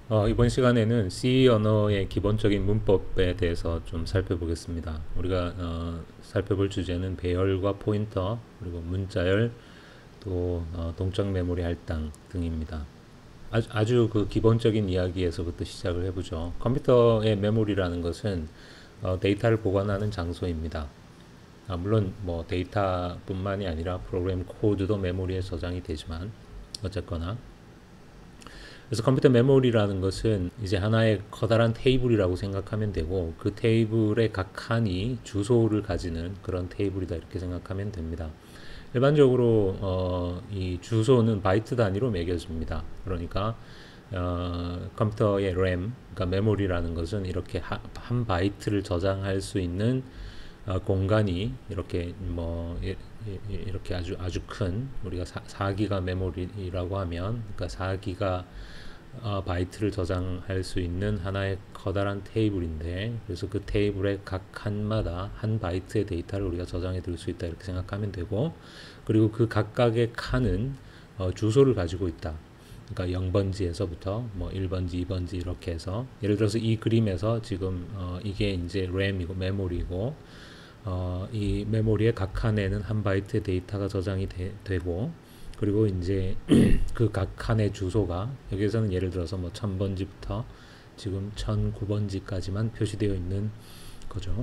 이번 시간에는 C 언어의 기본적인 문법에 대해서 좀 살펴보겠습니다. 우리가 살펴볼 주제는 배열과 포인터, 그리고 문자열, 또 동적 메모리 할당 등입니다. 아주 그 기본적인 이야기에서부터 시작을 해보죠. 컴퓨터의 메모리라는 것은 데이터를 보관하는 장소입니다. 물론 뭐 데이터뿐만이 아니라 프로그램 코드도 메모리에 저장이 되지만 어쨌거나, 그래서 컴퓨터 메모리라는 것은 이제 하나의 커다란 테이블이라고 생각하면 되고, 그 테이블의 각 칸이 주소를 가지는 그런 테이블이다 이렇게 생각하면 됩니다. 일반적으로 이 주소는 바이트 단위로 매겨집니다. 그러니까 컴퓨터의 램, 그러니까 메모리라는 것은 이렇게 한 바이트를 저장할 수 있는 공간이 이렇게 이렇게 아주 큰, 우리가 4기가 메모리라고 하면, 그러니까 4기가 바이트를 저장할 수 있는 하나의 커다란 테이블인데, 그래서 그 테이블의 각 칸마다 한 바이트의 데이터를 우리가 저장해 둘 수 있다 이렇게 생각하면 되고, 그리고 그 각각의 칸은 주소를 가지고 있다. 그러니까 0번지에서부터 뭐 1번지, 2번지 이렇게 해서, 예를 들어서 이 그림에서 지금 이게 이제 램이고 메모리고, 이 메모리의 각 칸에는 한 바이트의 데이터가 저장이 되고, 그리고 이제 그 각 칸의 주소가 여기에서는 예를 들어서 뭐 1000번지부터 지금 1009번지까지만 표시되어 있는 거죠.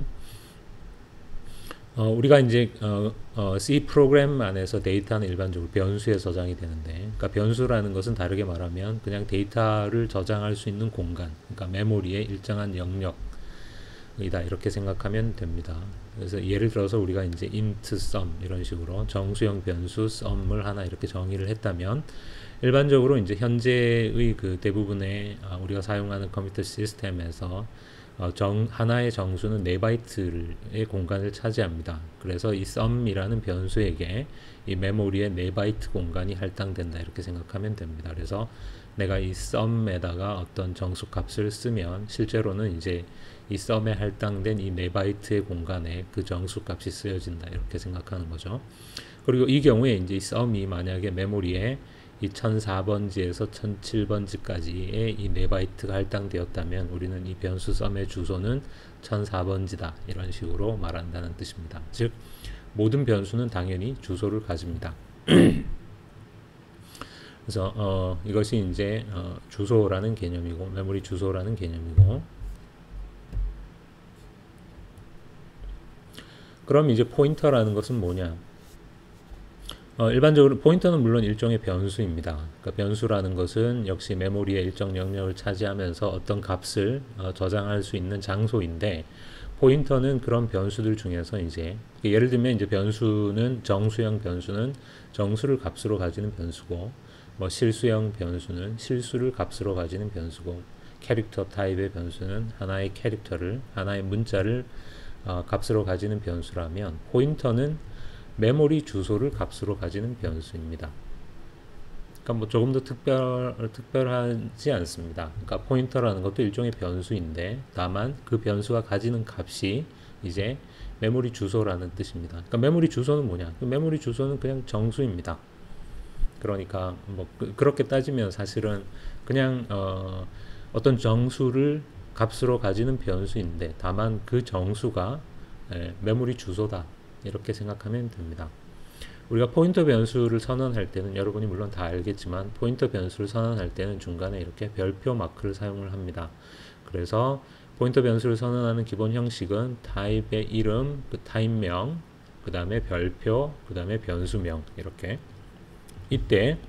우리가 이제 C 프로그램 안에서 데이터는 일반적으로 변수에 저장이 되는데, 그러니까 변수라는 것은 다르게 말하면 그냥 데이터를 저장할 수 있는 공간, 그러니까 메모리의 일정한 영역이다 이렇게 생각하면 됩니다. 그래서 예를 들어서 우리가 이제 int sum 이런 식으로 정수형 변수 sum을 하나 이렇게 정의를 했다면, 일반적으로 이제 현재의 그 대부분의 우리가 사용하는 컴퓨터 시스템에서 하나의 정수는 4바이트의 공간을 차지합니다. 그래서 이 sum이라는 변수에게 이 메모리의 4바이트 공간이 할당된다 이렇게 생각하면 됩니다. 그래서 내가 이 sum에다가 어떤 정수 값을 쓰면 실제로는 이제 이 sum에 할당된 이 4바이트의 공간에 그 정수 값이 쓰여진다 이렇게 생각하는 거죠. 그리고 이 경우에 이제 이 sum이 만약에 메모리에 이 1004번지에서 1007번지까지의 이 4바이트가 할당되었다면, 우리는 이 변수 sum의 주소는 1004번지다 이런 식으로 말한다는 뜻입니다. 즉 모든 변수는 당연히 주소를 가집니다. 그래서 이것이 이제 주소라는 개념이고, 메모리 주소라는 개념이고, 그럼 이제 포인터라는 것은 뭐냐? 일반적으로 포인터는 물론 일종의 변수입니다. 그러니까 변수라는 것은 역시 메모리의 일정 영역을 차지하면서 어떤 값을 저장할 수 있는 장소인데, 포인터는 그런 변수들 중에서 이제 예를 들면 이제 변수는 정수형 변수는 정수를 값으로 가지는 변수고, 뭐 실수형 변수는 실수를 값으로 가지는 변수고, 캐릭터 타입의 변수는 하나의 캐릭터를, 하나의 문자를 값으로 가지는 변수라면, 포인터는 메모리 주소를 값으로 가지는 변수입니다. 그러니까 뭐 조금 더 특별하지 않습니다. 그러니까 포인터라는 것도 일종의 변수인데, 다만 그 변수가 가지는 값이 이제 메모리 주소라는 뜻입니다. 그러니까 메모리 주소는 뭐냐? 그 메모리 주소는 그냥 정수입니다. 그러니까 뭐 그렇게 따지면 사실은 그냥 어떤 정수를 값으로 가지는 변수인데, 다만 그 정수가 메모리 주소다 이렇게 생각하면 됩니다. 우리가 포인터 변수를 선언할 때는, 여러분이 물론 다 알겠지만 포인터 변수를 선언할 때는 중간에 이렇게 별표 마크를 사용을 합니다. 그래서 포인터 변수를 선언하는 기본 형식은 타입의 이름, 그 타입명, 그 다음에 별표, 그 다음에 변수명, 이렇게. 이때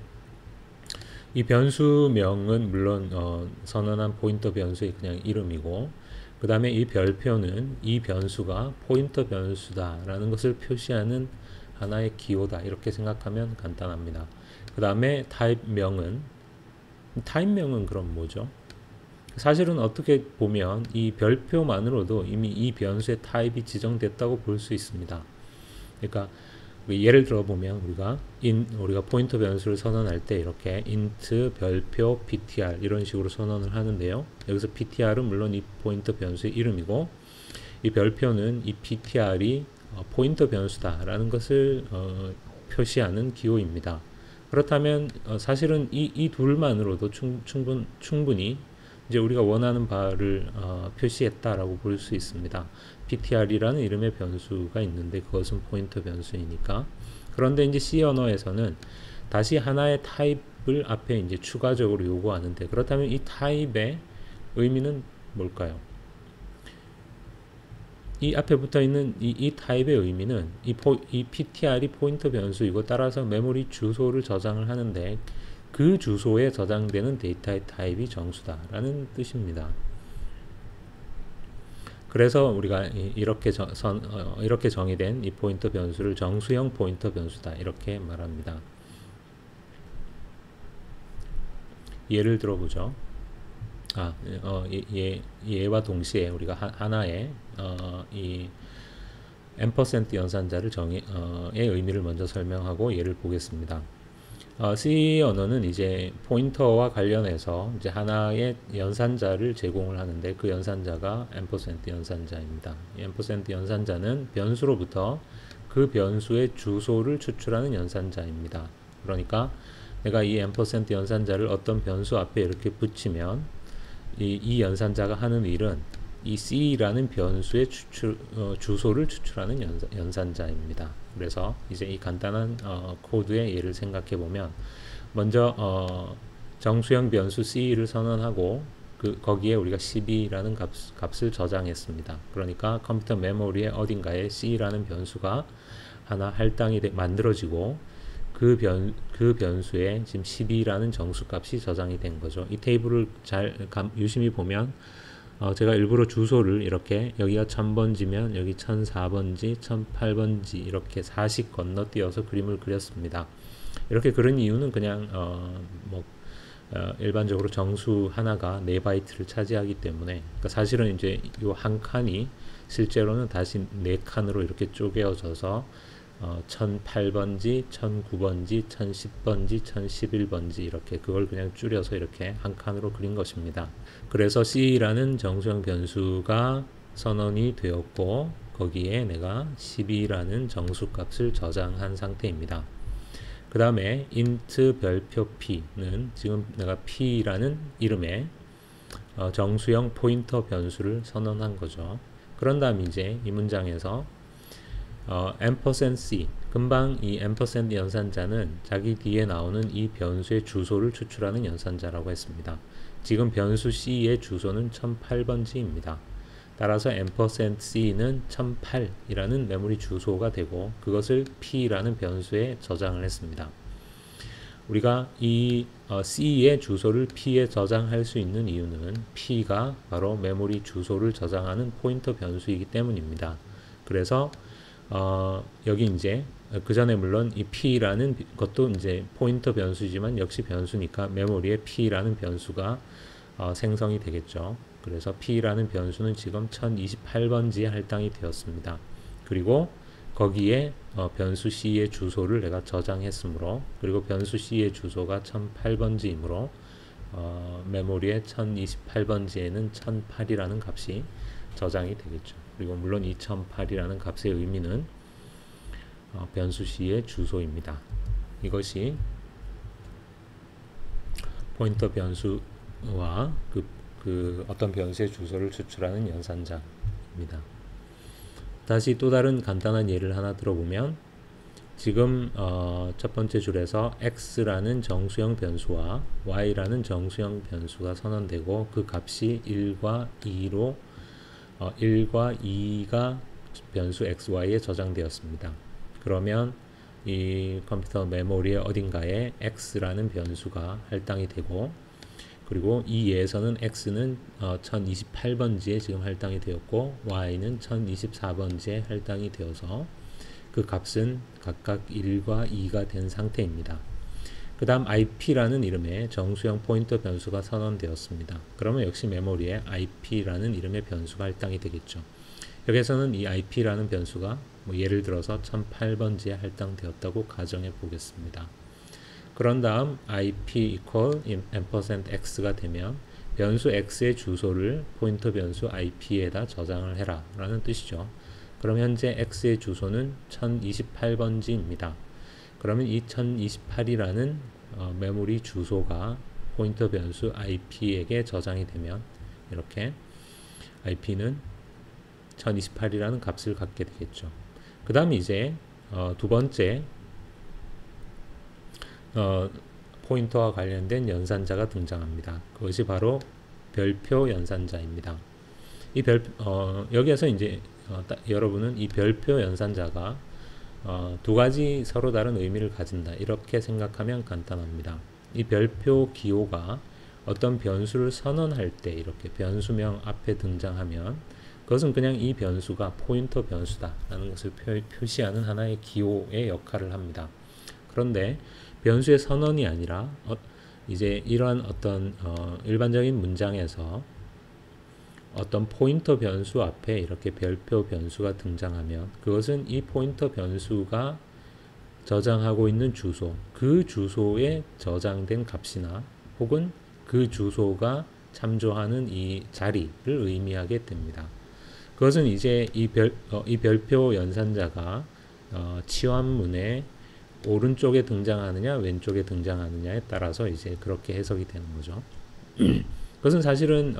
이 변수명은 물론 선언한 포인터 변수의 그냥 이름이고, 그 다음에 이 별표는 이 변수가 포인터 변수다라는 것을 표시하는 하나의 기호다 이렇게 생각하면 간단합니다. 그 다음에 타입명은 그럼 뭐죠? 사실은 어떻게 보면 이 별표만으로도 이미 이 변수의 타입이 지정됐다고 볼 수 있습니다. 그러니까 예를 들어 보면 우리가 포인터 변수를 선언할 때 이렇게 int 별표 ptr 이런 식으로 선언을 하는데요. 여기서 ptr은 물론 이 포인터 변수의 이름이고, 이 별표는 이 ptr이 포인터 변수다라는 것을 표시하는 기호입니다. 그렇다면 사실은 이 둘만으로도 충분히 이제 우리가 원하는 바를 표시했다라고 볼 수 있습니다. ptr이라는 이름의 변수가 있는데 그것은 포인터 변수이니까. 그런데 이제 C 언어에서는 다시 하나의 타입을 앞에 이제 추가적으로 요구하는데, 그렇다면 이 타입의 의미는 뭘까요? 이 앞에 붙어 있는 이 타입의 의미는 이 ptr이 포인터 변수이고, 따라서 메모리 주소를 저장을 하는데 그 주소에 저장되는 데이터의 타입이 정수다라는 뜻입니다. 그래서 우리가 이렇게 이렇게 정의된 이 포인터 변수를 정수형 포인터 변수다 이렇게 말합니다. 예를 들어보죠. 얘와 동시에 우리가 하나의 이 앰퍼센트 연산자를 의 의미를 먼저 설명하고 예를 보겠습니다. C 언어는 이제 포인터와 관련해서 이제 하나의 연산자를 제공을 하는데 그 연산자가 앰퍼센트 연산자입니다. 이 앰퍼센트 연산자는 변수로부터 그 변수의 주소를 추출하는 연산자입니다. 그러니까 내가 이 앰퍼센트 연산자를 어떤 변수 앞에 이렇게 붙이면 이 연산자가 하는 일은 이 C라는 변수의 주소를 추출하는 연산자입니다. 그래서 이제 이 간단한 코드의 예를 생각해 보면, 먼저 정수형 변수 C를 선언하고 거기에 우리가 12라는 값을 저장했습니다. 그러니까 컴퓨터 메모리의 어딘가에 C라는 변수가 하나 할당이 만들어지고 그 변수에 지금 12라는 정수값이 저장이 된 거죠. 이 테이블을 잘 유심히 보면 제가 일부러 주소를 이렇게 여기가 1000번지면 여기 1004번지, 1008번지 이렇게 4씩 건너뛰어서 그림을 그렸습니다. 이렇게 그린 이유는 그냥 일반적으로 정수 하나가 4바이트를 차지하기 때문에, 그러니까 사실은 이제 이 한 칸이 실제로는 다시 4칸으로 이렇게 쪼개어져서 1008번지, 1009번지, 1010번지, 1011번지 이렇게 그걸 그냥 줄여서 이렇게 한 칸으로 그린 것입니다. 그래서 C라는 정수형 변수가 선언이 되었고 거기에 내가 12라는 정수값을 저장한 상태입니다. 그 다음에 int 별표 p는 지금 내가 p라는 이름의 정수형 포인터 변수를 선언한 거죠. 그런 다음 이제 이 문장에서 %c 금방 이 % 연산자는 자기 뒤에 나오는 이 변수의 주소를 추출하는 연산자라고 했습니다. 지금 변수 C의 주소는 1008번지입니다. 따라서 %c는 1008이라는 메모리 주소가 되고 그것을 P라는 변수에 저장을 했습니다. 우리가 이 C의 주소를 P에 저장할 수 있는 이유는 P가 바로 메모리 주소를 저장하는 포인터 변수이기 때문입니다. 그래서 여기 이제 그 전에 물론 이 P라는 것도 이제 포인터 변수지만 역시 변수니까 메모리에 P라는 변수가 생성이 되겠죠. 그래서 P라는 변수는 지금 1028번지에 할당이 되었습니다. 그리고 거기에 변수 C의 주소를 내가 저장했으므로, 그리고 변수 C의 주소가 1008번지이므로 메모리에 1028번지에는 1008이라는 값이 저장이 되겠죠. 그리고 물론 이 1008이라는 값의 의미는 변수 C의 주소입니다. 이것이 포인터 변수와 그 어떤 변수의 주소를 추출하는 연산자입니다. 다시 또 다른 간단한 예를 하나 들어보면, 지금 첫 번째 줄에서 x라는 정수형 변수와 y라는 정수형 변수가 선언되고 그 값이 1과 2로 1과 2가 변수 xy에 저장되었습니다. 그러면 이 컴퓨터 메모리의 어딘가에 x라는 변수가 할당이 되고, 그리고 이 예에서는 x는 1028번지에 지금 할당이 되었고 y는 1024번지에 할당이 되어서 그 값은 각각 1과 2가 된 상태입니다. 그 다음 IP라는 이름의 정수형 포인터 변수가 선언되었습니다. 그러면 역시 메모리에 IP라는 이름의 변수가 할당이 되겠죠. 여기서는 이 IP라는 변수가 예를 들어서 1008번지에 할당되었다고 가정해 보겠습니다. 그런 다음 IP %x가 되면 변수 x의 주소를 포인터 변수 IP에다 저장을 해라 라는 뜻이죠. 그럼 현재 x의 주소는 1028번지입니다. 그러면 이 1028이라는 메모리 주소가 포인터 변수 IP에게 저장이 되면 이렇게 IP는 1028이라는 값을 갖게 되겠죠. 그 다음 이제 두 번째 포인터와 관련된 연산자가 등장합니다. 그것이 바로 별표 연산자입니다. 여기에서 이제 여러분은 이 별표 연산자가 두 가지 서로 다른 의미를 가진다 이렇게 생각하면 간단합니다. 이 별표 기호가 어떤 변수를 선언할 때 이렇게 변수명 앞에 등장하면 그것은 그냥 이 변수가 포인터 변수다 라는 것을 표시하는 하나의 기호의 역할을 합니다. 그런데 변수의 선언이 아니라 이제 이러한 어떤 일반적인 문장에서 어떤 포인터 변수 앞에 이렇게 별표 변수가 등장하면 그것은 이 포인터 변수가 저장하고 있는 주소, 그 주소에 저장된 값이나 혹은 그 주소가 참조하는 이 자리를 의미하게 됩니다. 그것은 이제 이 별표 연산자가 치환문에 오른쪽에 등장하느냐 왼쪽에 등장하느냐에 따라서 이제 그렇게 해석이 되는 거죠. 그것은 사실은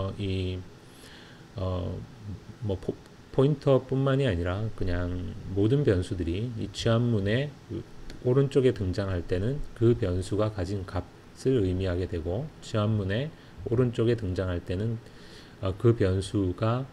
포인터뿐만이 아니라 그냥 모든 변수들이 이 치환문의 오른쪽에 등장할 때는 그 변수가 가진 값을 의미하게 되고 치환문의 오른쪽에 등장할 때는 그 변수가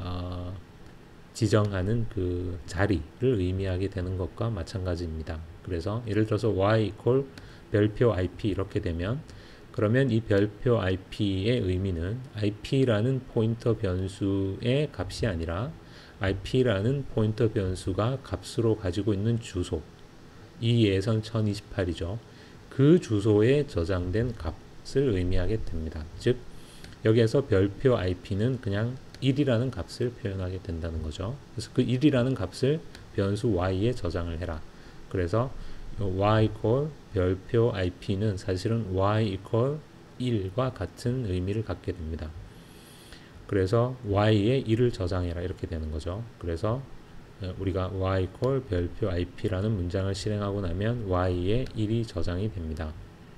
지정하는 그 자리를 의미하게 되는 것과 마찬가지입니다. 그래서 예를 들어서 y equal 별표 ip 이렇게 되면 그러면 이 별표 IP의 의미는 IP라는 포인터 변수의 값이 아니라 IP라는 포인터 변수가 값으로 가지고 있는 주소, 이 예선 1028이죠. 그 주소에 저장된 값을 의미하게 됩니다. 즉 여기에서 별표 IP는 그냥 1이라는 값을 표현하게 된다는 거죠. 그래서 그 1이라는 값을 변수 y에 저장을 해라. 그래서 y equal 별표 IP는 사실은 y equal 1과 같은 의미를 갖게 됩니다. 그래서 y에 1을 저장해라 이렇게 되는 거죠. 그래서 우리가 y equal 별표 IP라는 문장을 실행하고 나면 y에 1이 저장이 됩니다.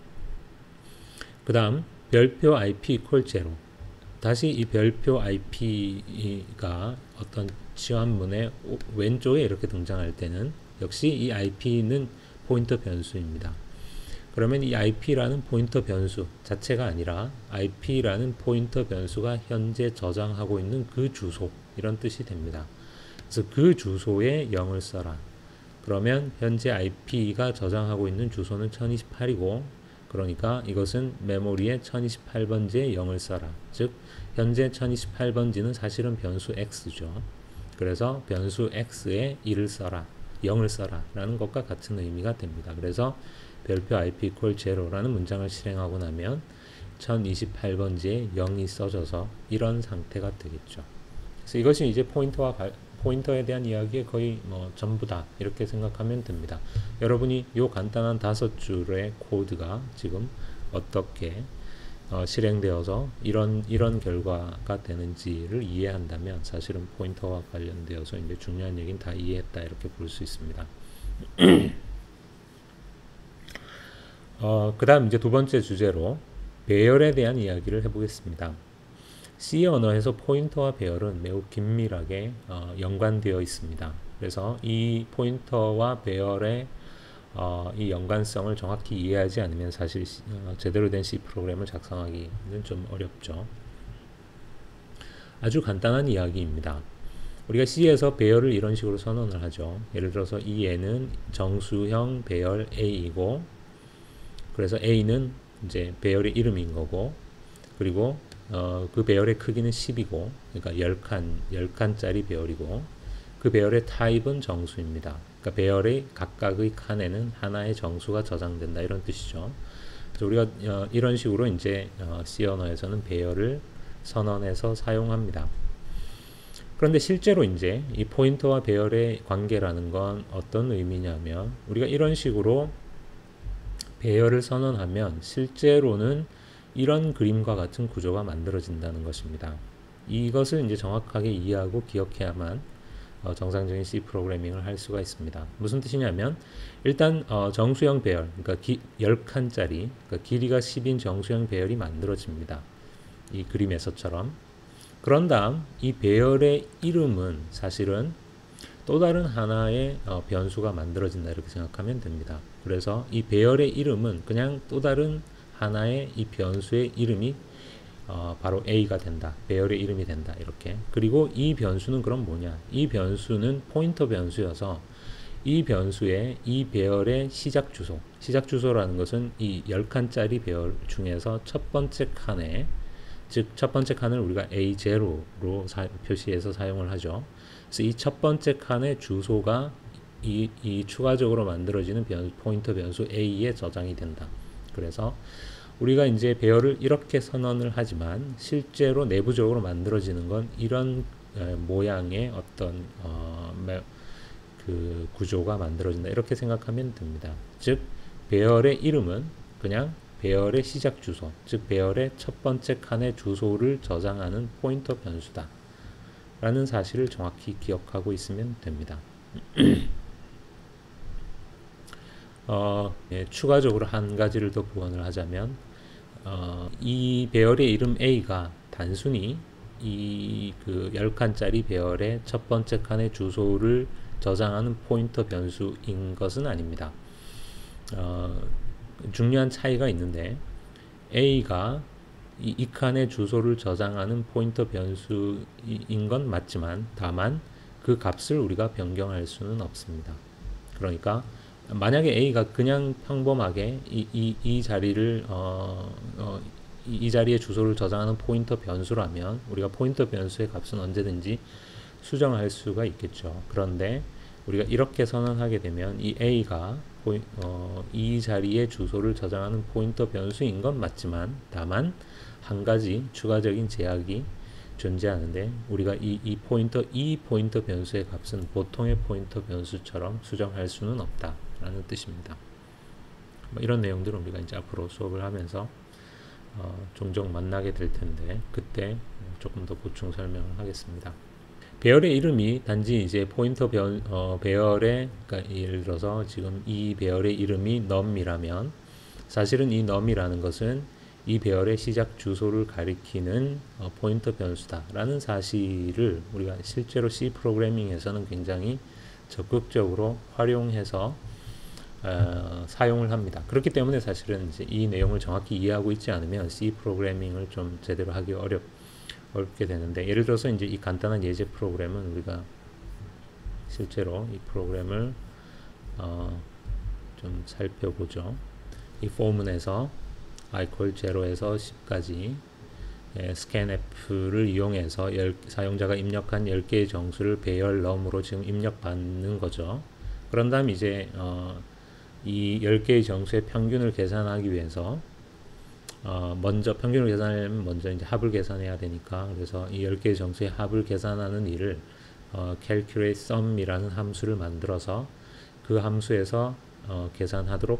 그 다음 별표 IP equal 0. 다시 이 별표 IP가 어떤 치환문의 왼쪽에 이렇게 등장할 때는 역시 이 IP는 포인터 변수입니다. 그러면 이 IP라는 포인터 변수 자체가 아니라 IP라는 포인터 변수가 현재 저장하고 있는 그 주소 이런 뜻이 됩니다. 그래서 그 주소에 0을 써라. 그러면 현재 IP가 저장하고 있는 주소는 1028이고 그러니까 이것은 메모리에 1028번지에 0을 써라. 즉 현재 1028번지는 사실은 변수 x죠. 그래서 변수 x에 1을 써라. 0을 써라 라는 것과 같은 의미가 됩니다. 그래서 별표 IP equal 0라는 문장을 실행하고 나면 1028번지에 0이 써져서 이런 상태가 되겠죠. 그래서 이것이 이제 포인터에 대한 이야기의 거의 전부다 이렇게 생각하면 됩니다. 여러분이 이 간단한 5줄의 코드가 지금 어떻게 실행되어서 이런 결과가 되는지를 이해한다면 사실은 포인터와 관련되어서 이제 중요한 얘기는 다 이해했다 이렇게 볼 수 있습니다. 그 다음 이제 두 번째 주제로 배열에 대한 이야기를 해보겠습니다. C 언어에서 포인터와 배열은 매우 긴밀하게 연관되어 있습니다. 그래서 이 포인터와 배열의 이 연관성을 정확히 이해하지 않으면 사실 제대로 된 C 프로그램을 작성하기는 좀 어렵죠. 아주 간단한 이야기입니다. 우리가 C에서 배열을 이런 식으로 선언을 하죠. 예를 들어서 이 N은 정수형 배열 A이고 그래서 A는 이제 배열의 이름인 거고 그리고 그 배열의 크기는 10이고 그러니까 10칸짜리 배열이고 그 배열의 타입은 정수입니다. 그러니까 배열의 각각의 칸에는 하나의 정수가 저장된다 이런 뜻이죠. 그래서 우리가 이런 식으로 이제 C 언어에서는 배열을 선언해서 사용합니다. 그런데 실제로 이제 이 포인터와 배열의 관계라는 건 어떤 의미냐면 우리가 이런 식으로 배열을 선언하면 실제로는 이런 그림과 같은 구조가 만들어진다는 것입니다. 이것을 이제 정확하게 이해하고 기억해야만 정상적인 C 프로그래밍을 할 수가 있습니다. 무슨 뜻이냐면 일단 정수형 배열, 그러니까 10칸짜리 그러니까 길이가 10인 정수형 배열이 만들어집니다. 이 그림에서처럼. 그런 다음 이 배열의 이름은 사실은 또 다른 하나의 변수가 만들어진다 이렇게 생각하면 됩니다. 그래서 이 배열의 이름은 그냥 또 다른 하나의 이 변수의 이름이 바로 A가 된다. 배열의 이름이 된다. 이렇게. 그리고 이 변수는 그럼 뭐냐? 이 변수는 포인터 변수여서 이 변수의 이 배열의 시작 주소. 시작 주소라는 것은 이 10칸짜리 배열 중에서 첫 번째 칸에, 즉 첫 번째 칸을 우리가 A0로 표시해서 사용을 하죠. 그래서 이 첫 번째 칸의 주소가 이 추가적으로 만들어지는 포인터 변수 A에 저장이 된다. 그래서 우리가 이제 배열을 이렇게 선언을 하지만 실제로 내부적으로 만들어지는 건 이런 모양의 어떤 그 구조가 만들어진다 이렇게 생각하면 됩니다. 즉 배열의 이름은 그냥 배열의 시작 주소, 즉 배열의 첫 번째 칸의 주소를 저장하는 포인터 변수다 라는 사실을 정확히 기억하고 있으면 됩니다. 추가적으로 한 가지를 더 부언을 하자면 이 배열의 이름 A가 단순히 이 그 10칸짜리 배열의 첫 번째 칸의 주소를 저장하는 포인터 변수인 것은 아닙니다. 중요한 차이가 있는데 A가 이 칸의 주소를 저장하는 포인터 변수인 건 맞지만 다만 그 값을 우리가 변경할 수는 없습니다. 그러니까 만약에 A가 그냥 평범하게 이 자리를 이 자리에 주소를 저장하는 포인터 변수라면 우리가 포인터 변수의 값은 언제든지 수정할 수가 있겠죠. 그런데 우리가 이렇게 선언하게 되면 이 A가 이 자리에 주소를 저장하는 포인터 변수인 건 맞지만 다만 한 가지 추가적인 제약이 존재하는데 우리가 이 포인터 변수의 값은 보통의 포인터 변수처럼 수정할 수는 없다 라는 뜻입니다. 이런 내용들은 우리가 이제 앞으로 수업을 하면서 종종 만나게 될 텐데 그때 조금 더 보충 설명을 하겠습니다. 배열의 이름이 단지 이제 포인터 배열의 그러니까 예를 들어서 지금 이 배열의 이름이 num이라면 사실은 이 num이라는 것은 이 배열의 시작 주소를 가리키는 포인터 변수다 라는 사실을 우리가 실제로 C 프로그래밍에서는 굉장히 적극적으로 활용해서 사용을 합니다. 그렇기 때문에 사실은 이제 이 내용을 정확히 이해하고 있지 않으면 C 프로그래밍을 좀 제대로 하기 어렵게 되는데 예를 들어서 이제 이 간단한 예제 프로그램은 우리가 실제로 이 프로그램을 좀 살펴보죠. 이 포문에서 i equal 0에서 10까지 scanf를 이용해서 사용자가 입력한 10개의 정수를 배열 num으로 지금 입력받는 거죠. 그런 다음 이제 이 10개의 정수의 평균을 계산하기 위해서 먼저 평균을 계산하려면 먼저 이제 합을 계산해야 되니까 그래서 이 10개의 정수의 합을 계산하는 일을 calculate sum이라는 함수를 만들어서 그 함수에서 계산하도록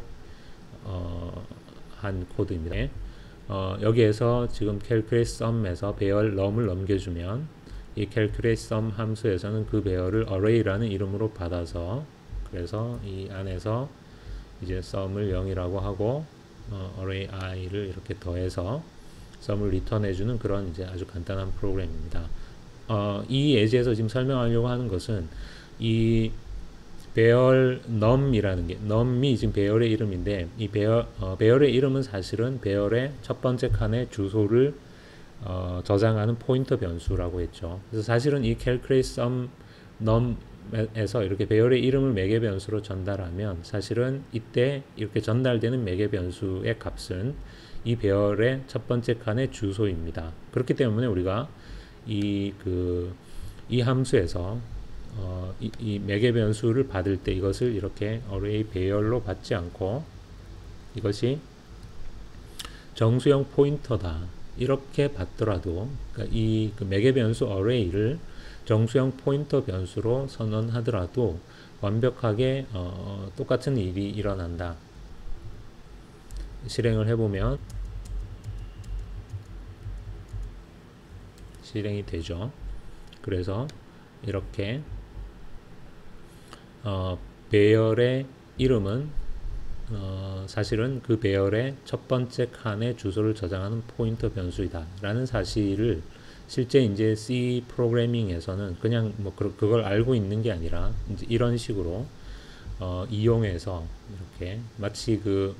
한 코드입니다. 여기에서 지금 calculate sum에서 배열 num을 넘겨주면 이 calculate sum 함수에서는 그 배열을 array라는 이름으로 받아서 그래서 이 안에서 이제 sum을 0이라고 하고 array i를 이렇게 더해서 sum을 리턴해주는 그런 이제 아주 간단한 프로그램입니다. 이 예제에서 지금 설명하려고 하는 것은 이 배열 num이라는 게 num이 지금 배열의 이름인데 이 배열의 이름은 사실은 배열의 첫 번째 칸의 주소를 저장하는 포인터 변수라고 했죠. 그래서 사실은 이 calculate sum num에서 이렇게 배열의 이름을 매개 변수로 전달하면 사실은 이때 이렇게 전달되는 매개 변수의 값은 이 배열의 첫 번째 칸의 주소입니다. 그렇기 때문에 우리가 이 함수에서 이 매개 변수를 받을 때 이것을 이렇게 array 배열로 받지 않고 이것이 정수형 포인터다 이렇게 받더라도 그러니까 이 매개 변수 array를 정수형 포인터 변수로 선언하더라도 완벽하게 똑같은 일이 일어난다. 실행을 해보면 실행이 되죠. 그래서 이렇게 배열의 이름은 사실은 그 배열의 첫 번째 칸의 주소를 저장하는 포인터 변수이다 라는 사실을 실제 이제 C 프로그래밍에서는 그냥 뭐 그걸 알고 있는 게 아니라 이제 이런 식으로 이용해서 이렇게 마치 그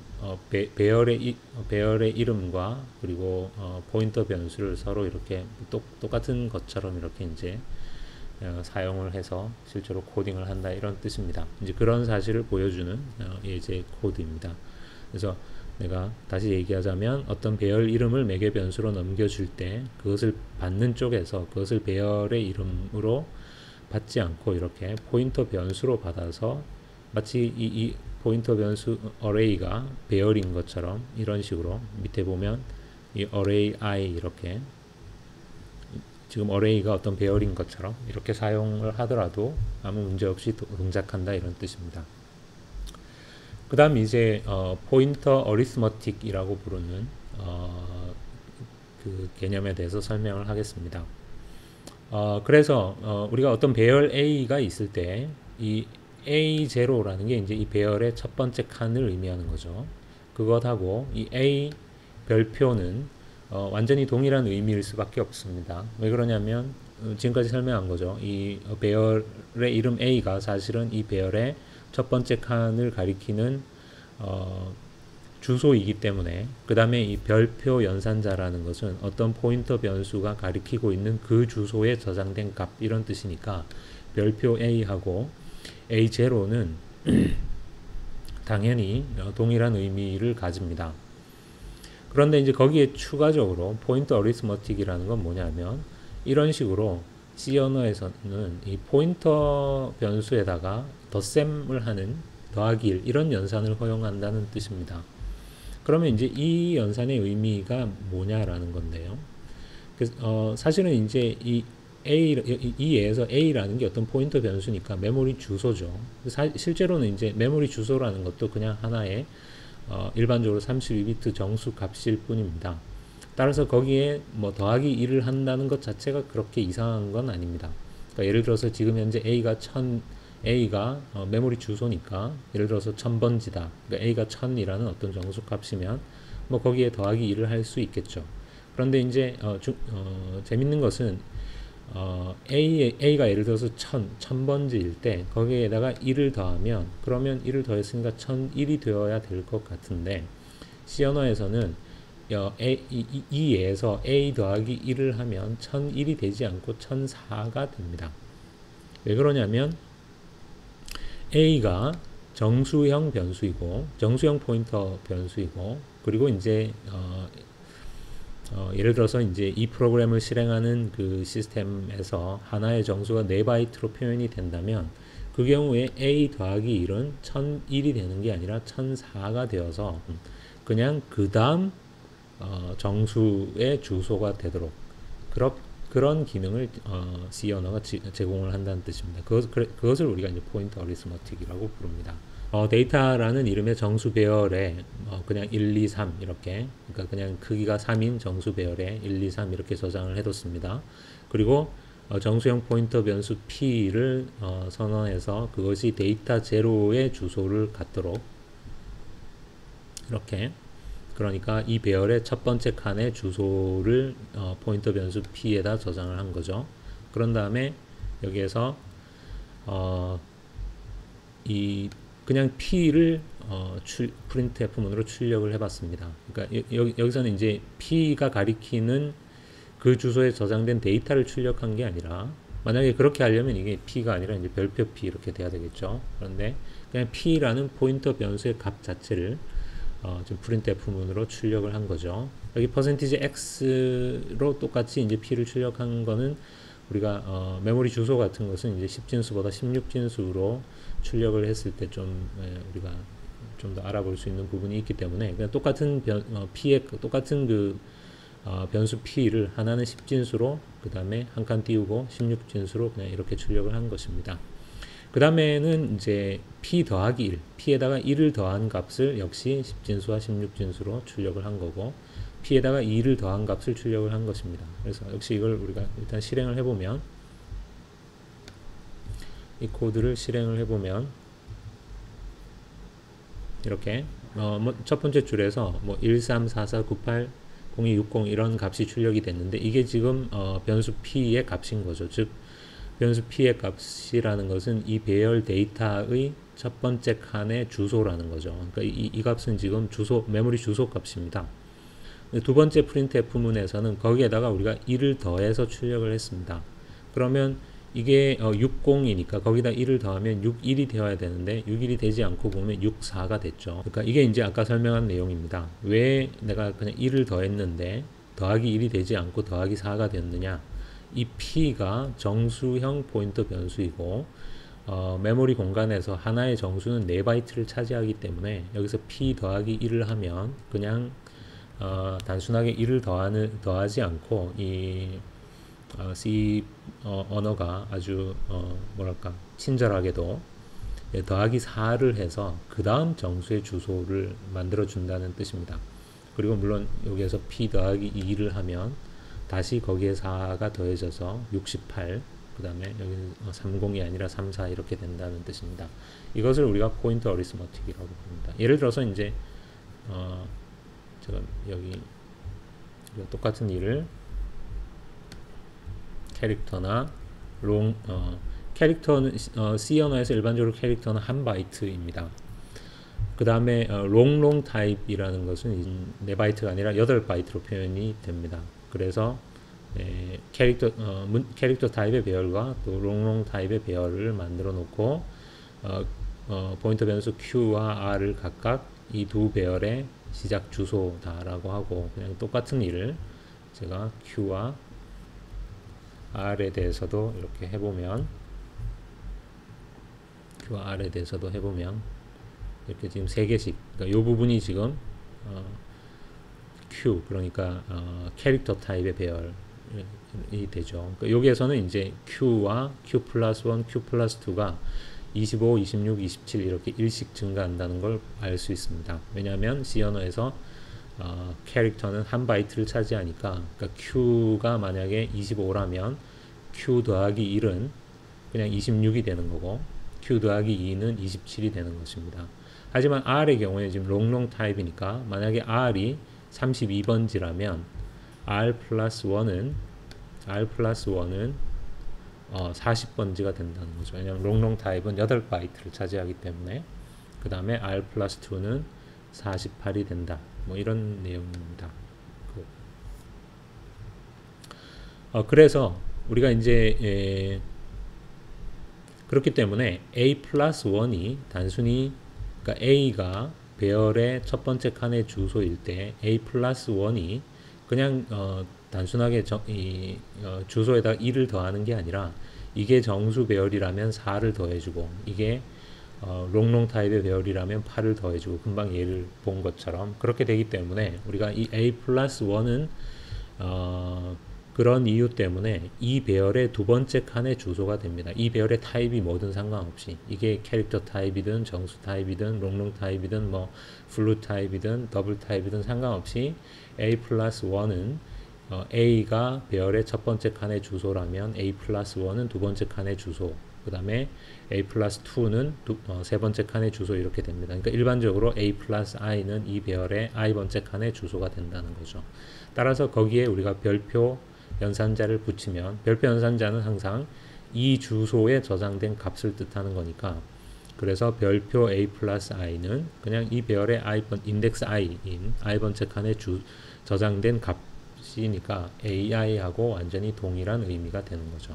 배열의 이름과 그리고 포인터 변수를 서로 이렇게 똑같은 것처럼 이렇게 이제 사용을 해서 실제로 코딩을 한다 이런 뜻입니다. 이제 그런 사실을 보여주는 예제 코드입니다. 그래서 내가 다시 얘기하자면 어떤 배열 이름을 매개 변수로 넘겨줄 때 그것을 받는 쪽에서 그것을 배열의 이름으로 받지 않고 이렇게 포인터 변수로 받아서 마치 이 포인터 변수 array가 배열인 것처럼 이런 식으로 밑에 보면 이 array I 이렇게 지금 array가 어떤 배열인 것처럼 이렇게 사용을 하더라도 아무 문제 없이 동작한다 이런 뜻입니다. 그 다음 이제 포인터 어리스머틱이라고 부르는 그 개념에 대해서 설명을 하겠습니다. 그래서 우리가 어떤 배열 A가 있을 때 이 A0라는 게 이제 이 배열의 첫 번째 칸을 의미하는 거죠. 그것하고 이 A 별표는 완전히 동일한 의미일 수밖에 없습니다. 왜 그러냐면 지금까지 설명한 거죠. 이 배열의 이름 A가 사실은 이 배열의 첫 번째 칸을 가리키는 주소이기 때문에 그 다음에 이 별표 연산자라는 것은 어떤 포인터 변수가 가리키고 있는 그 주소에 저장된 값 이런 뜻이니까 별표 A하고 A0는 당연히 동일한 의미를 가집니다. 그런데 이제 거기에 추가적으로 포인터 어리스머틱이라는 건 뭐냐면 이런 식으로 C 언어에서는 이 포인터 변수에다가 덧셈을 하는 더하기 1 이런 연산을 허용한다는 뜻입니다. 그러면 이제 이 연산의 의미가 뭐냐라는 건데요. 사실은 이제 이 예에서 A라는 게 어떤 포인터 변수니까 메모리 주소죠. 실제로는 이제 메모리 주소라는 것도 그냥 하나의 일반적으로 32비트 정수 값일 뿐입니다. 따라서 거기에 뭐 더하기 1을 한다는 것 자체가 그렇게 이상한 건 아닙니다. 그러니까 예를 들어서 지금 현재 A가 메모리 주소니까 예를 들어서 1000번지다. 그러니까 A가 1000이라는 어떤 정수 값이면 뭐 거기에 더하기 1을 할 수 있겠죠. 그런데 이제 재밌는 것은 A가 예를 들어서 1000번지일 때 거기에다가 1을 더하면 그러면 1을 더했으니까 1001이 되어야 될 것 같은데 C 언어에서는 이 예에서 A 더하기 1을 하면 1001이 되지 않고 1004가 됩니다. 왜 그러냐면 A가 정수형 변수이고 정수형 포인터 변수이고 그리고 이제 예를 들어서 이제 이 프로그램을 실행하는 그 시스템에서 하나의 정수가 4바이트로 표현이 된다면 그 경우에 A 더하기 1은 1001이 되는 게 아니라 1004가 되어서 그냥 그 다음 정수의 주소가 되도록 그런 기능을 C 언어가 제공을 한다는 뜻입니다. 그것을 우리가 이제 포인터 어리스머틱이라고 부릅니다. 데이터라는 이름의 정수 배열에 그냥 1, 2, 3 이렇게 그러니까 그냥 크기가 3인 정수 배열에 1, 2, 3 이렇게 저장을 해뒀습니다. 그리고 정수형 포인터 변수 P를 선언해서 그것이 데이터 제로의 주소를 갖도록 이렇게 그러니까 이 배열의 첫 번째 칸의 주소를 포인터 변수 P에다 저장을 한 거죠. 그런 다음에 여기에서 그냥 P를 printf문으로 출력을 해봤습니다. 그러니까 여기서는 이제 P가 가리키는 그 주소에 저장된 데이터를 출력한 게 아니라 만약에 그렇게 하려면 이게 P가 아니라 이제 별표 P 이렇게 돼야 되겠죠. 그런데 그냥 P라는 포인터 변수의 값 자체를 지금 printf문으로 출력을 한 거죠. 여기 %x로 똑같이 이제 P를 출력한 거는 우리가 메모리 주소 같은 것은 이제 10진수보다 16진수로 출력을 했을 때 좀 우리가 좀 더 알아볼 수 있는 부분이 있기 때문에 그냥 똑같은 P의 똑같은 그 변수 P를 하나는 10진수로 그 다음에 한 칸 띄우고 16진수로 그냥 이렇게 출력을 한 것입니다. 그 다음에는 이제 P 더하기 1, P에다가 1을 더한 값을 역시 10진수와 16진수로 출력을 한 거고 P에다가 2를 더한 값을 출력을 한 것입니다. 그래서 역시 이걸 우리가 일단 실행을 해보면 이 코드를 실행을 해보면 이렇게 첫 번째 줄에서 1344980260 이런 값이 출력이 됐는데 이게 지금 변수 p의 값인 거죠. 즉 변수 p의 값이라는 것은 이 배열 데이터의 첫 번째 칸의 주소라는 거죠. 그러니까 이 값은 지금 메모리 주소 값입니다. 두 번째 printf문에서는 거기에다가 우리가 1을 더해서 출력을 했습니다. 그러면 이게 60이니까 거기다 1을 더하면 61이 되어야 되는데 61이 되지 않고 보면 64가 됐죠. 그러니까 이게 이제 아까 설명한 내용입니다. 왜 내가 그냥 1을 더했는데 더하기 1이 되지 않고 더하기 4가 됐느냐. 이 p가 정수형 포인터 변수이고 메모리 공간에서 하나의 정수는 4바이트를 차지하기 때문에 여기서 p 더하기 1을 하면 그냥 단순하게 1을 더하지 않고 이 C 언어가 아주 뭐랄까 친절하게도 더하기 4를 해서 그 다음 정수의 주소를 만들어 준다는 뜻입니다. 그리고 물론 여기에서 p 더하기 2를 하면 다시 거기에 4가 더해져서 68, 그 다음에 여기 30이 아니라 34 이렇게 된다는 뜻입니다. 이것을 우리가 포인터 어리스머틱이라고 부릅니다. 예를 들어서 이제 제가 여기 똑같은 일을 캐릭터나 캐릭터는 C 언어에서 일반적으로 캐릭터는 1바이트입니다. 그 다음에 롱 타입이라는 것은 4바이트가 아니라 8바이트로 표현이 됩니다. 그래서 캐릭터 타입의 배열과 또 롱 타입의 배열을 만들어 놓고 포인터 변수 Q와 R을 각각 이 두 배열의 시작 주소다라고 하고 그냥 똑같은 일을 제가 Q와 R에 대해서도 이렇게 해보면 Q와 R에 대해서도 해보면 이렇게 지금 3개씩 그러니까 이 부분이 지금 Q 그러니까 캐릭터 타입의 배열이 되죠. 그러니까 여기에서는 이제 Q와 Q 플러스 1, Q 플러스 2가 25, 26, 27 이렇게 일씩 증가한다는 걸 알 수 있습니다. 왜냐하면 C 언어에서 캐릭터는 1바이트를 차지하니까 그러니까 Q가 만약에 25라면 Q 더하기 1은 그냥 26이 되는 거고 Q 더하기 2는 27이 되는 것입니다. 하지만 R의 경우에 지금 롱 타입이니까 만약에 R이 32번지라면 R 플러스 1은 40번지가 된다는 거죠. 왜냐하면 롱 타입은 8바이트를 차지하기 때문에 그 다음에 R 플러스 2는 48이 된다. 뭐 이런 내용입니다. 그래서 우리가 이제 그렇기 때문에 A 플러스 1이 단순히 그러니까 A가 배열의 첫 번째 칸의 주소일 때 A 플러스 1이 그냥 단순하게 주소에다 1을 더하는 게 아니라 이게 정수 배열이라면 4를 더해주고 이게 롱 타입의 배열이라면 8을 더해주고 금방 예를 본 것처럼 그렇게 되기 때문에 우리가 이 A 플러스 1은 그런 이유 때문에 이 배열의 두 번째 칸의 주소가 됩니다. 이 배열의 타입이 뭐든 상관없이 이게 캐릭터 타입이든 정수 타입이든 롱 타입이든 뭐 플루 타입이든 더블 타입이든 상관없이 A 플러스 1은 A가 배열의 첫 번째 칸의 주소라면 A 플러스 1은 두 번째 칸의 주소 그 다음에 A 플러스 2는 세 번째 칸의 주소 이렇게 됩니다. 그러니까 일반적으로 A 플러스 I는 이 배열의 I 번째 칸의 주소가 된다는 거죠. 따라서 거기에 우리가 별표 연산자를 붙이면 별표 연산자는 항상 이 주소에 저장된 값을 뜻하는 거니까 그래서 별표 A 플러스 I는 그냥 이 배열의 인덱스 I인 I 번째 칸에 저장된 값이니까 AI하고 완전히 동일한 의미가 되는 거죠.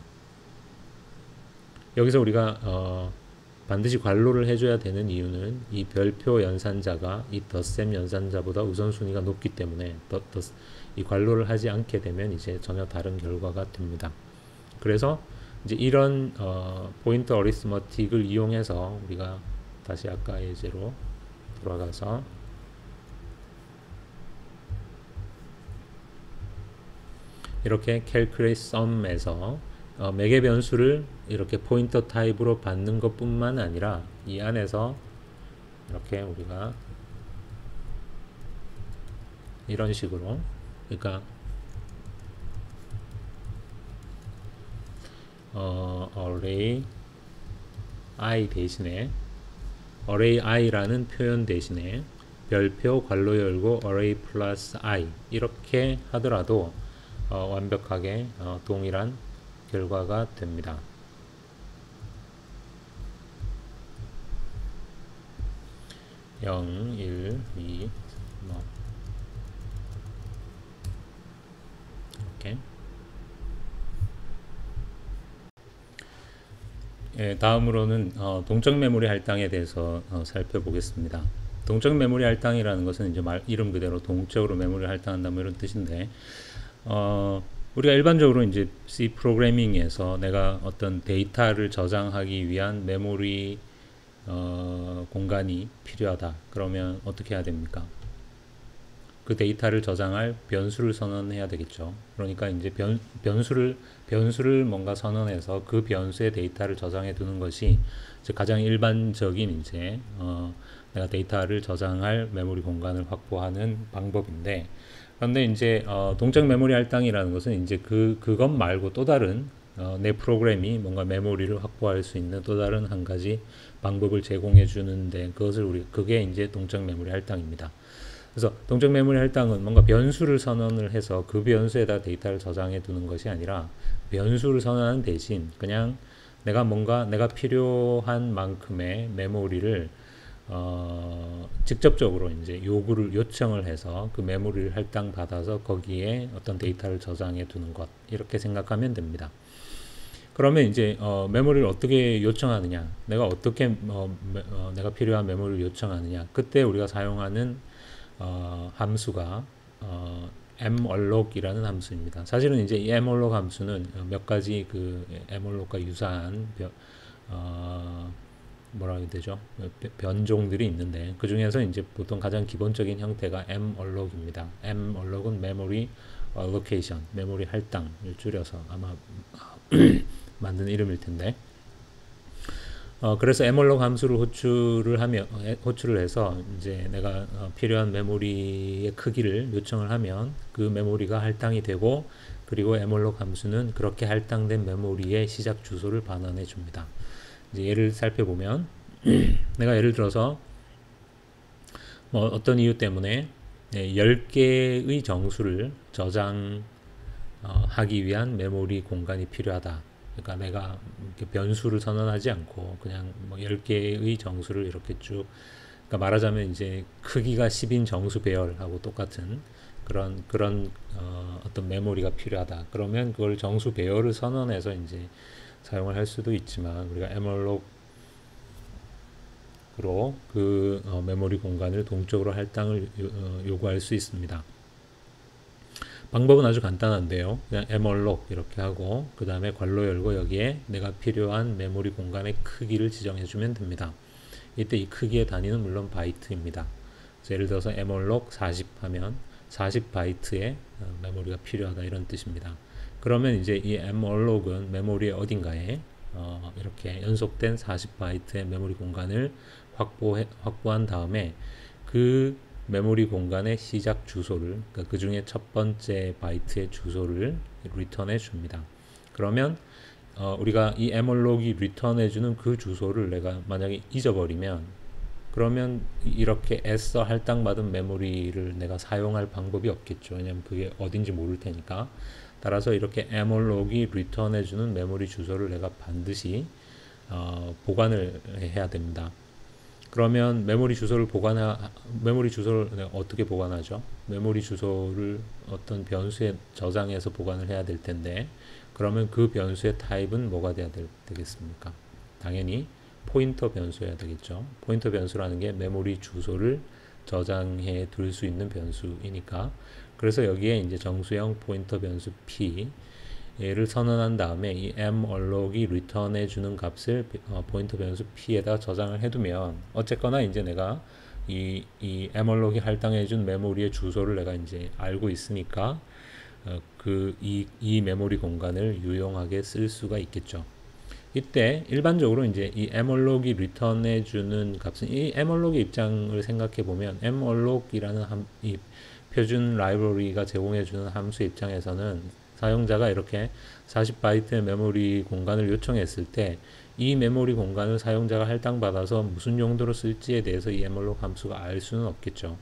여기서 우리가 반드시 관로를 해줘야 되는 이유는 이 별표 연산자가 이 덧셈 연산자보다 우선순위가 높기 때문에 이 관로를 하지 않게 되면 이제 전혀 다른 결과가 됩니다. 그래서 이제 이런 포인터 어리스머틱을 이용해서 우리가 다시 아까 예제로 돌아가서 이렇게 calculate sum에서 매개 변수를 이렇게 포인터 타입으로 받는 것 뿐만 아니라 이 안에서 이렇게 우리가 이런 식으로 그러니까 array i 대신에 array i라는 표현 대신에 별표 괄호 열고 array 플러스 i 이렇게 하더라도 완벽하게 동일한 결과가 됩니다. 0, 1, 2, 뭐 이렇게. 예, 다음으로는 동적 메모리 할당에 대해서 살펴보겠습니다. 동적 메모리 할당이라는 것은 이제 이름 그대로 동적으로 메모리를 할당한다 뭐 이런 뜻인데, 우리가 일반적으로 이제 C 프로그래밍에서 내가 어떤 데이터를 저장하기 위한 메모리 공간이 필요하다. 그러면 어떻게 해야 됩니까? 그 데이터를 저장할 변수를 선언해야 되겠죠. 그러니까 이제 변수를 뭔가 선언해서 그 변수의 데이터를 저장해 두는 것이 가장 일반적인 이제 내가 데이터를 저장할 메모리 공간을 확보하는 방법인데, 그런데 이제 동적 메모리 할당이라는 것은 이제 그것 말고 또 다른 내 프로그램이 뭔가 메모리를 확보할 수 있는 또 다른 한 가지 방법을 제공해 주는데, 그게 이제 동적 메모리 할당입니다. 그래서 동적 메모리 할당은 뭔가 변수를 선언을 해서 그 변수에다 데이터를 저장해 두는 것이 아니라, 변수를 선언하는 대신 그냥 내가 필요한 만큼의 메모리를 직접적으로 이제 요청을 해서 그 메모리를 할당 받아서 거기에 어떤 데이터를 저장해 두는 것, 이렇게 생각하면 됩니다. 그러면 이제 메모리를 어떻게 요청하느냐, 내가 필요한 메모리를 요청하느냐, 그때 우리가 사용하는 함수가 malloc 이라는 함수입니다. 사실은 이제 이 malloc 함수는 몇 가지 그 malloc과 유사한 뭐라 해야 되죠? 변종들이 있는데, 그 중에서 이제 보통 가장 기본적인 형태가 malloc입니다. malloc은 memory allocation, 메모리 할당을 줄여서 아마 만든 이름일 텐데, 그래서 mallog 함수를 호출을 해서 이제 내가 필요한 메모리의 크기를 요청을 하면 그 메모리가 할당이 되고, 그리고 mallog 함수는 그렇게 할당된 메모리의 시작 주소를 반환해 줍니다. 이제 예를 살펴보면 내가 예를 들어서 뭐 어떤 이유 때문에 10개의 정수를 저장하기 위한 메모리 공간이 필요하다. 그러니까 내가 이렇게 변수를 선언하지 않고 그냥 뭐 10개의 정수를 이렇게 쭉, 그러니까 말하자면 이제 크기가 10인 정수 배열하고 똑같은 그런 어떤 메모리가 필요하다. 그러면 그걸 정수 배열을 선언해서 이제 사용을 할 수도 있지만, 우리가 malloc으로 그 메모리 공간을 동적으로 할당을 요구할 수 있습니다. 방법은 아주 간단한데요. 그냥 malloc 이렇게 하고 그 다음에 괄호 열고 여기에 내가 필요한 메모리 공간의 크기를 지정해 주면 됩니다. 이때 이 크기의 단위는 물론 바이트입니다. 예를 들어서 malloc 40 하면 40바이트의 메모리가 필요하다, 이런 뜻입니다. 그러면 이제 이 malloc은 메모리의 어딘가에 이렇게 연속된 40바이트의 메모리 공간을 확보한 다음에 그 메모리 공간의 시작 주소를, 그러니까 그 중에 첫 번째 바이트의 주소를 리턴해 줍니다. 그러면 우리가 이 malloc이 리턴해 주는 그 주소를 내가 만약에 잊어버리면, 그러면 이렇게 애써 할당받은 메모리를 내가 사용할 방법이 없겠죠. 왜냐면 그게 어딘지 모를 테니까. 따라서 이렇게 malloc이 리턴해 주는 메모리 주소를 내가 반드시 보관을 해야 됩니다. 그러면 메모리 주소를 내가 어떻게 보관하죠? 메모리 주소를 어떤 변수에 저장해서 보관을 해야 될 텐데, 그러면 그 변수의 타입은 뭐가 돼야 되겠습니까? 당연히 포인터 변수여야 되겠죠. 포인터 변수라는 게 메모리 주소를 저장해 둘 수 있는 변수이니까, 그래서 여기에 이제 정수형 포인터 변수 p를 선언한 다음에 이 malloc이 리턴해 주는 값을 포인터 변수 p에다 저장을 해두면, 어쨌거나 이제 내가 이 malloc이 할당해 준 메모리의 주소를 내가 이제 알고 있으니까 이 메모리 공간을 유용하게 쓸 수가 있겠죠. 이때 일반적으로 이제 이 malloc이 리턴해 주는 값은, 이 malloc의 입장을 생각해 보면, malloc이라는 이 표준 라이브러리가 제공해 주는 함수 입장에서는 사용자가 이렇게 40바이트의 메모리 공간을 요청했을 때 이 메모리 공간을 사용자가 할당받아서 무슨 용도로 쓸지에 대해서 이 mloc 함수가 알 수는 없겠죠.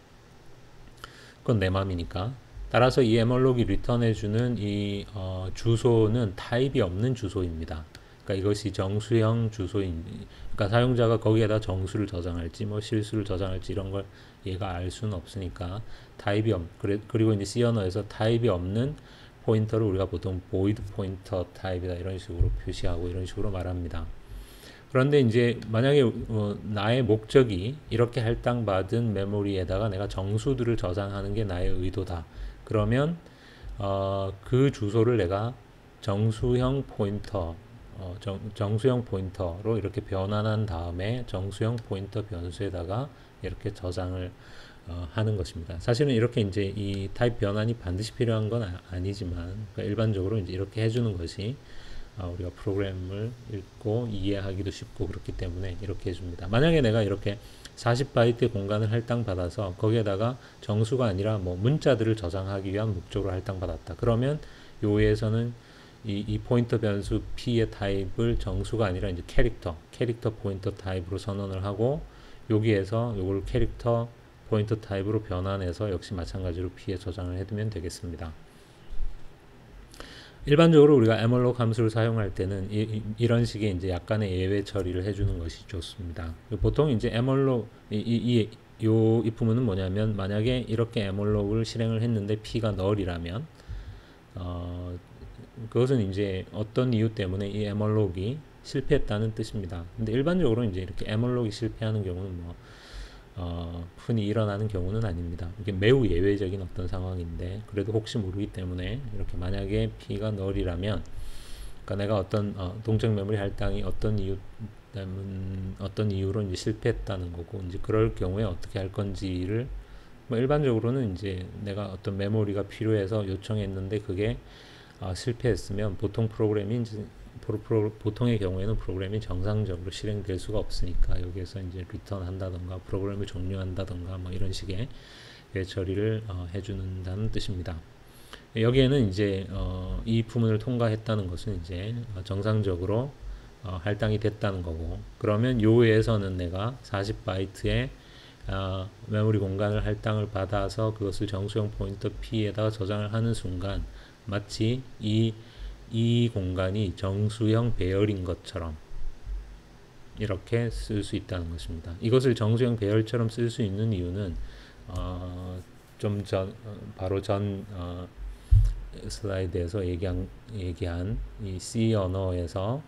그건 내 맘이니까. 따라서 이 mloc이 리턴해주는 이 주소는 타입이 없는 주소입니다. 그러니까 이것이 정수형 주소인, 그러니까 사용자가 거기에다 정수를 저장할지 뭐 실수를 저장할지 이런 걸 얘가 알 수는 없으니까 타입이 그리고 이제 C 언어에서 타입이 없는 포인터를 우리가 보통 void 포인터 타입이다 이런 식으로 표시하고 이런 식으로 말합니다. 그런데 이제 만약에 나의 목적이 이렇게 할당받은 메모리에다가 내가 정수들을 저장하는 게 나의 의도다. 그러면 그 주소를 내가 정수형 포인터 정수형 포인터로 이렇게 변환한 다음에 정수형 포인터 변수에다가 이렇게 저장을 하는 것입니다. 사실은 이렇게 이제 이 타입 변환이 반드시 필요한 건 아니지만 그러니까 일반적으로 이제 이렇게 해주는 것이 우리가 프로그램을 읽고 이해하기도 쉽고 그렇기 때문에 이렇게 해줍니다. 만약에 내가 이렇게 40바이트 공간을 할당받아서 거기에다가 정수가 아니라 뭐 문자들을 저장하기 위한 목적으로 할당받았다. 그러면 요에서는 이 포인터 변수 P의 타입을 정수가 아니라 이제 캐릭터 포인터 타입으로 선언을 하고 여기에서 요걸 캐릭터 포인터 타입으로 변환해서 역시 마찬가지로 P에 저장을 해두면 되겠습니다. 일반적으로 우리가 mloc 함수를 사용할 때는 이런 식의 이제 약간의 예외 처리를 해주는 것이 좋습니다. 보통 이제 mloc 이 부분은 뭐냐면 만약에 이렇게 mloc을 실행을 했는데 P가 null이라면 그것은 이제 어떤 이유 때문에 이 mloc이 실패했다는 뜻입니다. 근데 일반적으로 이제 이렇게 mloc이 실패하는 경우는 뭐 흔히 일어나는 경우는 아닙니다. 이게 매우 예외적인 어떤 상황인데 그래도 혹시 모르기 때문에 이렇게 만약에 P가 null이라면 그러니까 내가 어떤 동적 메모리 할당이 어떤 이유로 이제 실패했다는 거고 이제 그럴 경우에 어떻게 할 건지를 뭐 일반적으로는 이제 내가 어떤 메모리가 필요해서 요청했는데 그게 실패했으면 보통 프로그램이 이제 보통의 경우에는 프로그램이 정상적으로 실행될 수가 없으니까 여기에서 이제 리턴 한다던가 프로그램을 종료한다던가 뭐 이런 식의 처리를 해주는다는 뜻입니다. 여기에는 이제 이 부분을 통과했다는 것은 이제 정상적으로 할당이 됐다는 거고 그러면 요에서는 내가 40바이트의 메모리 공간을 할당을 받아서 그것을 정수형 포인터 P에다가 저장을 하는 순간 마치 이 공간이 정수형 배열인 것처럼 이렇게 쓸 수 있다는 것입니다. 이것을 정수형 배열처럼 쓸 수 있는 이유는 바로 전 슬라이드에서 얘기한 이 C 언어에서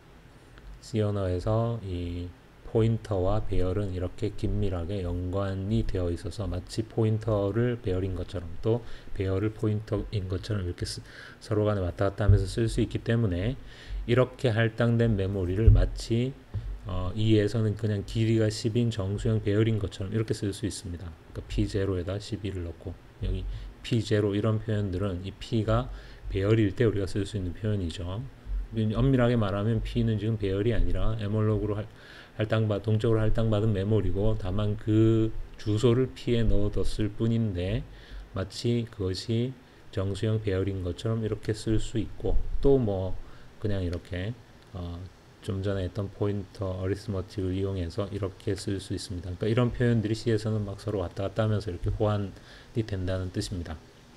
이 포인터와 배열은 이렇게 긴밀하게 연관이 되어 있어서 마치 포인터를 배열인 것처럼 또 배열을 포인터인 것처럼 이렇게 서로 간에 왔다 갔다 하면서 쓸 수 있기 때문에 이렇게 할당된 메모리를 마치 이에서는 그냥 길이가 10인 정수형 배열인 것처럼 이렇게 쓸 수 있습니다. 그러니까 P0에다 12를 넣고 여기 P0 이런 표현들은 이 P가 배열일 때 우리가 쓸 수 있는 표현이죠. 엄밀하게 말하면 P는 지금 배열이 아니라 mloc으로 동적으로 할당받은 메모리고 다만 그 주소를 P에 넣어뒀을 뿐인데 마치 그것이 정수형 배열인 것처럼 이렇게 쓸 수 있고 또 뭐 그냥 이렇게 좀 전에 했던 포인터 어리스머틱을 이용해서 이렇게 쓸 수 있습니다. 그러니까 이런 표현들이 C에서는 막 서로 왔다 갔다 하면서 이렇게 호환이 된다는 뜻입니다.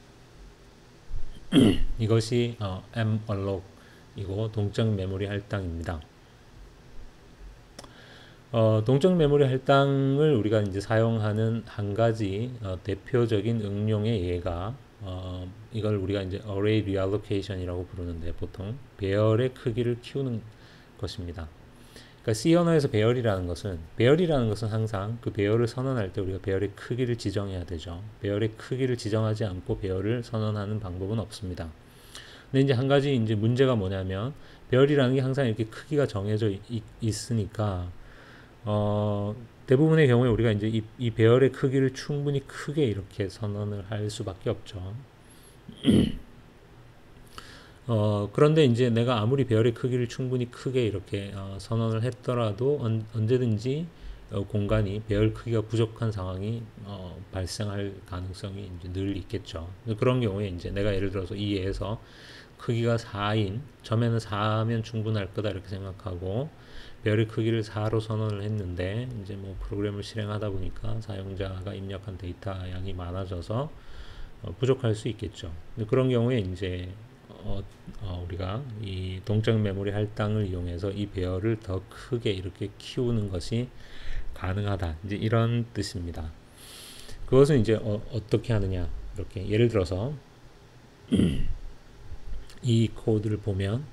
이것이 malloc이고 동적 메모리 할당입니다. 동적 메모리 할당을 우리가 이제 사용하는 한 가지 대표적인 응용의 예가 이걸 우리가 이제 array reallocation이라고 부르는데 보통 배열의 크기를 키우는 것입니다. 그러니까 C 언어에서 배열이라는 것은 항상 그 배열을 선언할 때 우리가 배열의 크기를 지정해야 되죠. 배열의 크기를 지정하지 않고 배열을 선언하는 방법은 없습니다. 근데 이제 한 가지 이제 문제가 뭐냐면 배열이라는 게 항상 이렇게 크기가 정해져 있으니까 대부분의 경우에 우리가 이제 이 배열의 크기를 충분히 크게 이렇게 선언을 할 수밖에 없죠. 그런데 이제 내가 아무리 배열의 크기를 충분히 크게 이렇게 선언을 했더라도 언제든지 공간이 배열 크기가 부족한 상황이 발생할 가능성이 이제 늘 있겠죠. 그런 경우에 이제 내가 예를 들어서 이 예에서 크기가 4인, 처음에는 4면 충분할 거다 이렇게 생각하고 배열의 크기를 4로 선언을 했는데 이제 뭐 프로그램을 실행하다 보니까 사용자가 입력한 데이터 양이 많아져서 부족할 수 있겠죠. 그런 경우에 이제 우리가 이 동적 메모리 할당을 이용해서 이 배열을 더 크게 이렇게 키우는 것이 가능하다. 이제 이런 뜻입니다. 그것은 이제 어떻게 하느냐? 이렇게 예를 들어서 이 코드를 보면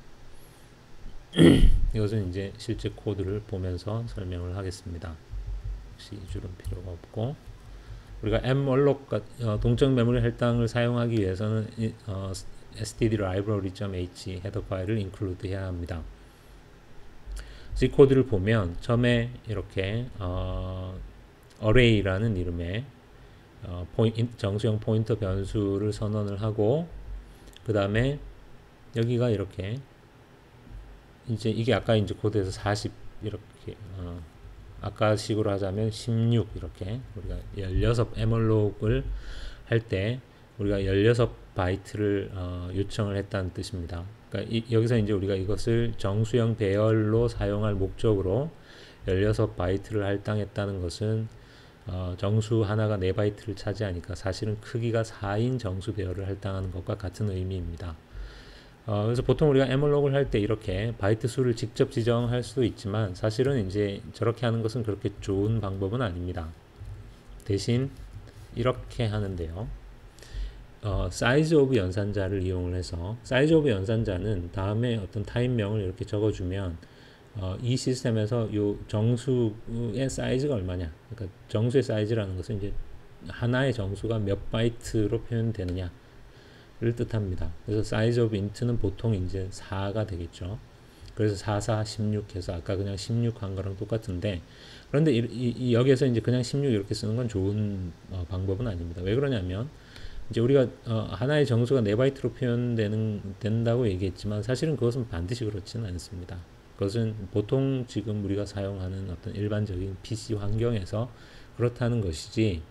이것은 이제 실제 코드를 보면서 설명을 하겠습니다. 혹시 이 줄은 필요가 없고 우리가 malloc 동적 메모리 할당을 사용하기 위해서는 std library.h 헤더 파일을 include 해야 합니다. 이 코드를 보면 처음에 이렇게 array라는 이름의 정수형 포인터 변수를 선언을 하고 그 다음에 여기가 이렇게 이제 이게 아까 이제 코드에서 40 이렇게 아까 식으로 하자면 16 이렇게 우리가 16 maloc을 할 때 우리가 16바이트를 요청을 했다는 뜻입니다. 그러니까 여기서 이제 우리가 이것을 정수형 배열로 사용할 목적으로 16바이트를 할당했다는 것은 정수 하나가 4바이트를 차지하니까 사실은 크기가 4인 정수 배열을 할당하는 것과 같은 의미입니다. 그래서 보통 우리가 maloc을 할 때 이렇게 바이트 수를 직접 지정할 수도 있지만 사실은 이제 저렇게 하는 것은 그렇게 좋은 방법은 아닙니다. 대신 이렇게 하는데요. size of 연산자를 이용을 해서 size of 연산자는 다음에 어떤 타입명을 이렇게 적어주면 이 시스템에서 요 정수의 사이즈가 얼마냐, 그러니까 정수의 사이즈라는 것은 이제 하나의 정수가 몇 바이트로 표현되느냐 를 뜻합니다. 그래서 size of int는 보통 이제 4가 되겠죠. 그래서 4, 4, 16 해서 아까 그냥 16 한 거랑 똑같은데 그런데 여기에서 이제 그냥 16 이렇게 쓰는 건 좋은 방법은 아닙니다. 왜 그러냐면 이제 우리가 하나의 정수가 4바이트로 표현된다고 얘기했지만 사실은 그것은 반드시 그렇지는 않습니다. 그것은 보통 지금 우리가 사용하는 어떤 일반적인 PC 환경에서 그렇다는 것이지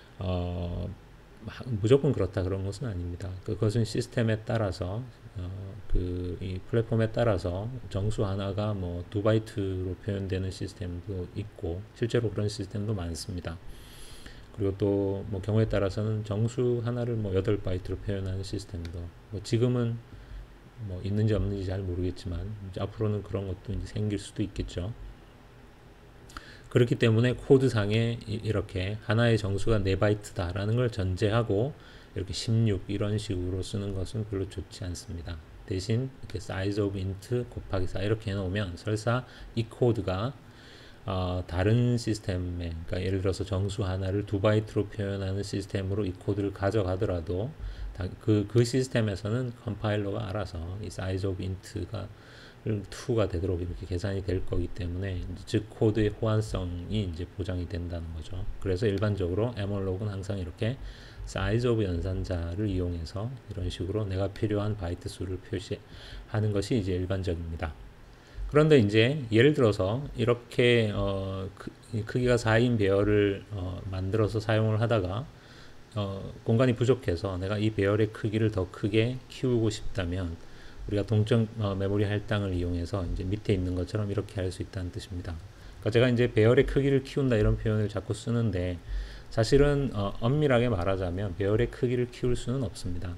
무조건 그렇다 그런 것은 아닙니다. 그것은 시스템에 따라서 이 플랫폼에 따라서 정수 하나가 뭐 2바이트로 표현되는 시스템도 있고 실제로 그런 시스템도 많습니다. 그리고 또 뭐 경우에 따라서는 정수 하나를 뭐 8바이트로 표현하는 시스템도 뭐 지금은 뭐 있는지 없는지 잘 모르겠지만 이제 앞으로는 그런 것도 이제 생길 수도 있겠죠. 그렇기 때문에 코드상에 이렇게 하나의 정수가 4바이트다 라는 걸 전제하고 이렇게 16 이런 식으로 쓰는 것은 별로 좋지 않습니다. 대신 이렇게 size of int 곱하기 4 이렇게 해놓으면 설사 이 코드가 다른 시스템에, 그러니까 예를 들어서 정수 하나를 2바이트로 표현하는 시스템으로 이 코드를 가져가더라도 그 시스템에서는 컴파일러가 알아서 이 size of int가 2가 되도록 이렇게 계산이 될 거기 때문에 즉 코드의 호환성이 이제 보장이 된다는 거죠. 그래서 일반적으로 maloc은 항상 이렇게 size of 연산자를 이용해서 이런 식으로 내가 필요한 바이트 수를 표시하는 것이 이제 일반적입니다. 그런데 이제 예를 들어서 이렇게 크기가 4인 배열을 만들어서 사용을 하다가 공간이 부족해서 내가 이 배열의 크기를 더 크게 키우고 싶다면 우리가 동적 메모리 할당을 이용해서 이제 밑에 있는 것처럼 이렇게 할 수 있다는 뜻입니다. 그러니까 제가 이제 배열의 크기를 키운다 이런 표현을 자꾸 쓰는데 사실은 엄밀하게 말하자면 배열의 크기를 키울 수는 없습니다.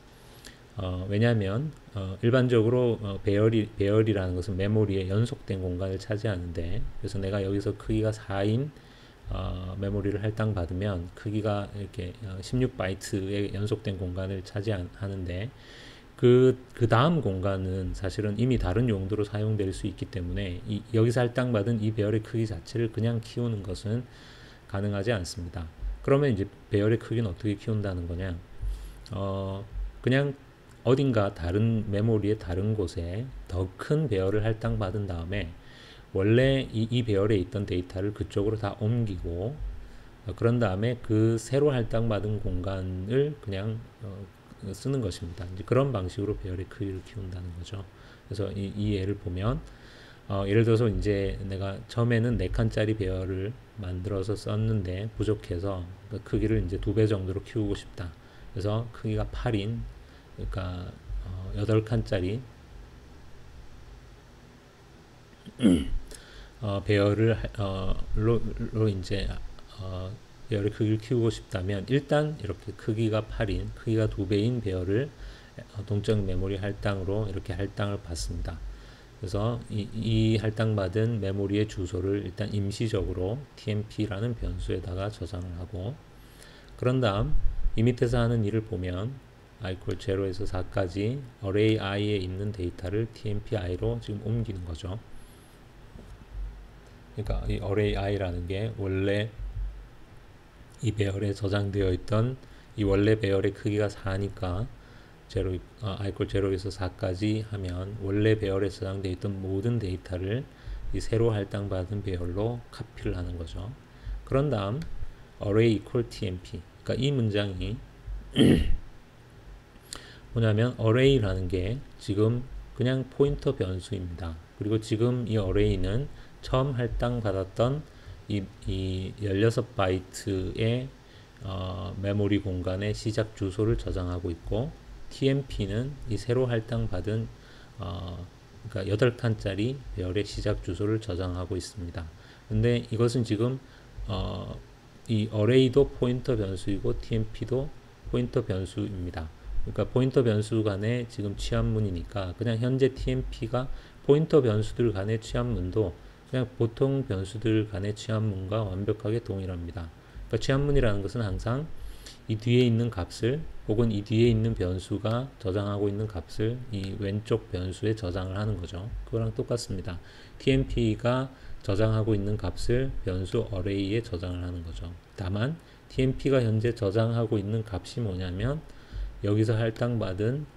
왜냐하면 일반적으로 배열이라는 것은 메모리에 연속된 공간을 차지하는데 그래서 내가 여기서 크기가 4인 메모리를 할당받으면 크기가 이렇게 16바이트의 연속된 공간을 차지하는데 그 다음 공간은 사실은 이미 다른 용도로 사용될 수 있기 때문에 여기서 할당받은 이 배열의 크기 자체를 그냥 키우는 것은 가능하지 않습니다. 그러면 이제 배열의 크기는 어떻게 키운다는 거냐? 그냥 어딘가 다른 메모리의 다른 곳에 더 큰 배열을 할당받은 다음에 원래 이 배열에 있던 데이터를 그쪽으로 다 옮기고 그런 다음에 그 새로 할당받은 공간을 그냥 쓰는 것입니다. 이제 그런 방식으로 배열의 크기를 키운다는 거죠. 그래서 이 예를 보면 예를 들어서 이제 내가 처음에는 4칸짜리 배열을 만들어서 썼는데 부족해서 그 크기를 이제 2배 정도로 키우고 싶다. 그래서 크기가 8인, 그러니까 8칸짜리 배열을 로 이제 배열의 크기를 키우고 싶다면 일단 이렇게 크기가 8인, 크기가 2배인 배열을 동적 메모리 할당으로 이렇게 할당을 받습니다. 그래서 이 할당받은 메모리의 주소를 일단 임시적으로 tmp라는 변수에다가 저장을 하고, 그런 다음 이 밑에서 하는 일을 보면 i equal 0에서 4까지 array i에 있는 데이터를 tmpi로 지금 옮기는 거죠. 그러니까 이 array i라는 게 원래 이 배열에 저장되어 있던 이 원래 배열의 크기가 4니까 i equal 0에서 4까지 하면 원래 배열에 저장되어 있던 모든 데이터를 이 새로 할당받은 배열로 카피를 하는 거죠. 그런 다음 array equal tmp, 그러니까 이 문장이 뭐냐면 array라는 게 지금 그냥 포인터 변수입니다. 그리고 지금 이 array는 처음 할당받았던 이 16바이트의 메모리 공간의 시작 주소를 저장하고 있고, tmp는 이 새로 할당받은 그러니까 8칸짜리 배열의 시작 주소를 저장하고 있습니다. 근데 이것은 지금 이 array도 포인터 변수이고 tmp도 포인터 변수입니다. 그러니까 포인터 변수 간의 지금 취합문이니까 그냥 현재 tmp가 포인터 변수들 간의 취합문도 그냥 보통 변수들 간의 취합문과 완벽하게 동일합니다. 그러니까 취합문이라는 것은 항상 이 뒤에 있는 값을, 혹은 이 뒤에 있는 변수가 저장하고 있는 값을 이 왼쪽 변수에 저장을 하는 거죠. 그거랑 똑같습니다. tmp가 저장하고 있는 값을 변수 array에 저장을 하는 거죠. 다만 tmp가 현재 저장하고 있는 값이 뭐냐면 여기서 할당받은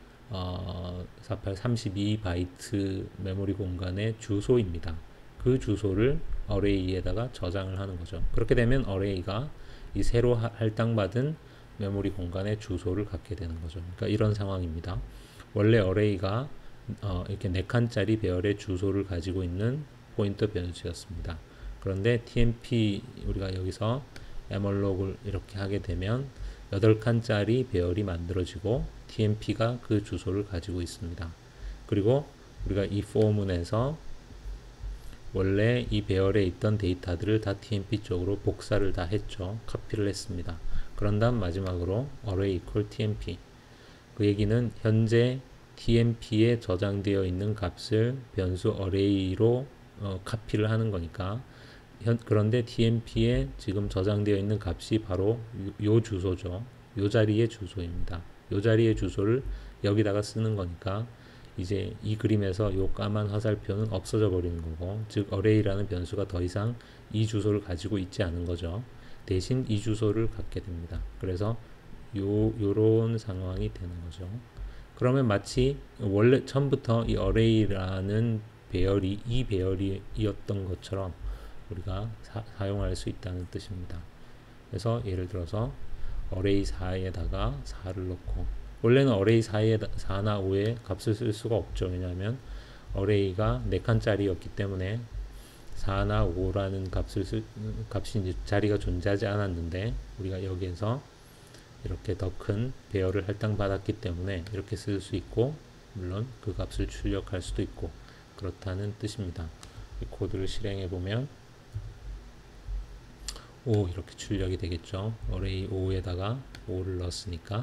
32바이트 메모리 공간의 주소입니다. 그 주소를 array에다가 저장을 하는 거죠. 그렇게 되면 array가 이 새로 할당받은 메모리 공간의 주소를 갖게 되는 거죠. 그러니까 이런 상황입니다. 원래 array가 이렇게 4칸짜리 배열의 주소를 가지고 있는 포인터 변수였습니다. 그런데 tmp 우리가 여기서 malog을 이렇게 하게 되면 8칸짜리 배열이 만들어지고 tmp가 그 주소를 가지고 있습니다. 그리고 우리가 이 for문에서 원래 이 배열에 있던 데이터들을 다 tmp 쪽으로 복사를 다 했죠. 카피를 했습니다. 그런 다음 마지막으로 array equal tmp, 그 얘기는 현재 tmp에 저장되어 있는 값을 변수 array로 카피를 하는 거니까, 그런데 tmp에 지금 저장되어 있는 값이 바로 요 주소죠. 요 자리의 주소입니다. 요 자리의 주소를 여기다가 쓰는 거니까 이제 이 그림에서 요 까만 화살표는 없어져 버리는 거고, 즉 array라는 변수가 더 이상 이 주소를 가지고 있지 않은 거죠. 대신 이 주소를 갖게 됩니다. 그래서 요런 상황이 되는 거죠. 그러면 마치 원래 처음부터 이 array라는 배열이 이 배열이었던 것처럼 우리가 사용할 수 있다는 뜻입니다. 그래서 예를 들어서 array 4에다가 4를 넣고, 원래는 array 4나 5에 값을 쓸 수가 없죠. 왜냐하면 array가 4칸짜리였기 때문에 4나 5라는 값이 이제 자리가 존재하지 않았는데, 우리가 여기에서 이렇게 더 큰 배열을 할당받았기 때문에 이렇게 쓸 수 있고, 물론 그 값을 출력할 수도 있고 그렇다는 뜻입니다. 이 코드를 실행해 보면 5 이렇게 출력이 되겠죠. array 5에다가 5를 넣었으니까.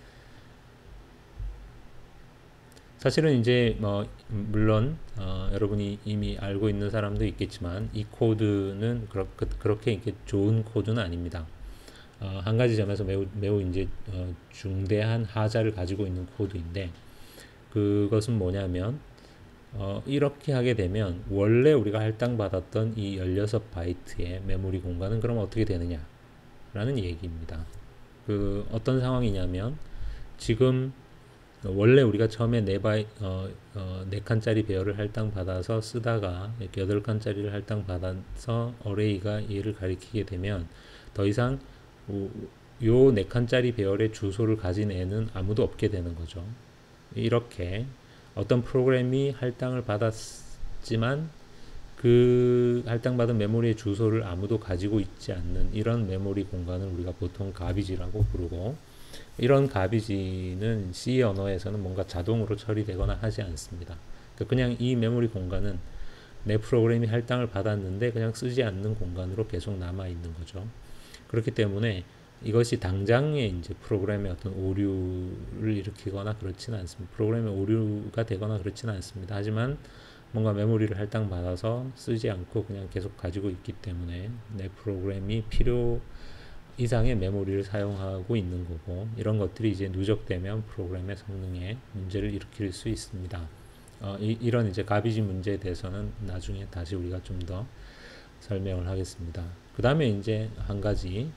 사실은 이제 물론 여러분이 이미 알고 있는 사람도 있겠지만 이 코드는 그렇게 이렇게 좋은 코드는 아닙니다. 한 가지 점에서 매우 이제 중대한 하자를 가지고 있는 코드인데, 그것은 뭐냐면 이렇게 하게 되면 원래 우리가 할당받았던 이 16바이트의 메모리 공간은 그럼 어떻게 되느냐 라는 얘기입니다. 그 어떤 상황이냐면, 지금 원래 우리가 처음에 4칸짜리 배열을 할당받아서 쓰다가 이렇게 8칸짜리를 할당받아서 array가 얘를 가리키게 되면 더 이상 요 4칸짜리 배열의 주소를 가진 애는 아무도 없게 되는 거죠. 이렇게 어떤 프로그램이 할당을 받았지만 그 할당받은 메모리의 주소를 아무도 가지고 있지 않는 이런 메모리 공간을 우리가 보통 가비지라고 부르고, 이런 가비지는 C 언어에서는 뭔가 자동으로 처리되거나 하지 않습니다. 그냥 이 메모리 공간은 내 프로그램이 할당을 받았는데 그냥 쓰지 않는 공간으로 계속 남아 있는 거죠. 그렇기 때문에 이것이 당장에 이제 프로그램에 어떤 오류를 일으키거나 그렇지는 않습니다. 프로그램에 오류가 되거나 그렇지는 않습니다. 하지만 뭔가 메모리를 할당받아서 쓰지 않고 그냥 계속 가지고 있기 때문에 내 프로그램이 필요 이상의 메모리를 사용하고 있는 거고, 이런 것들이 이제 누적되면 프로그램의 성능에 문제를 일으킬 수 있습니다. 이런 이제 가비지 문제에 대해서는 나중에 다시 우리가 좀 더 설명을 하겠습니다. 그 다음에 이제 한 가지,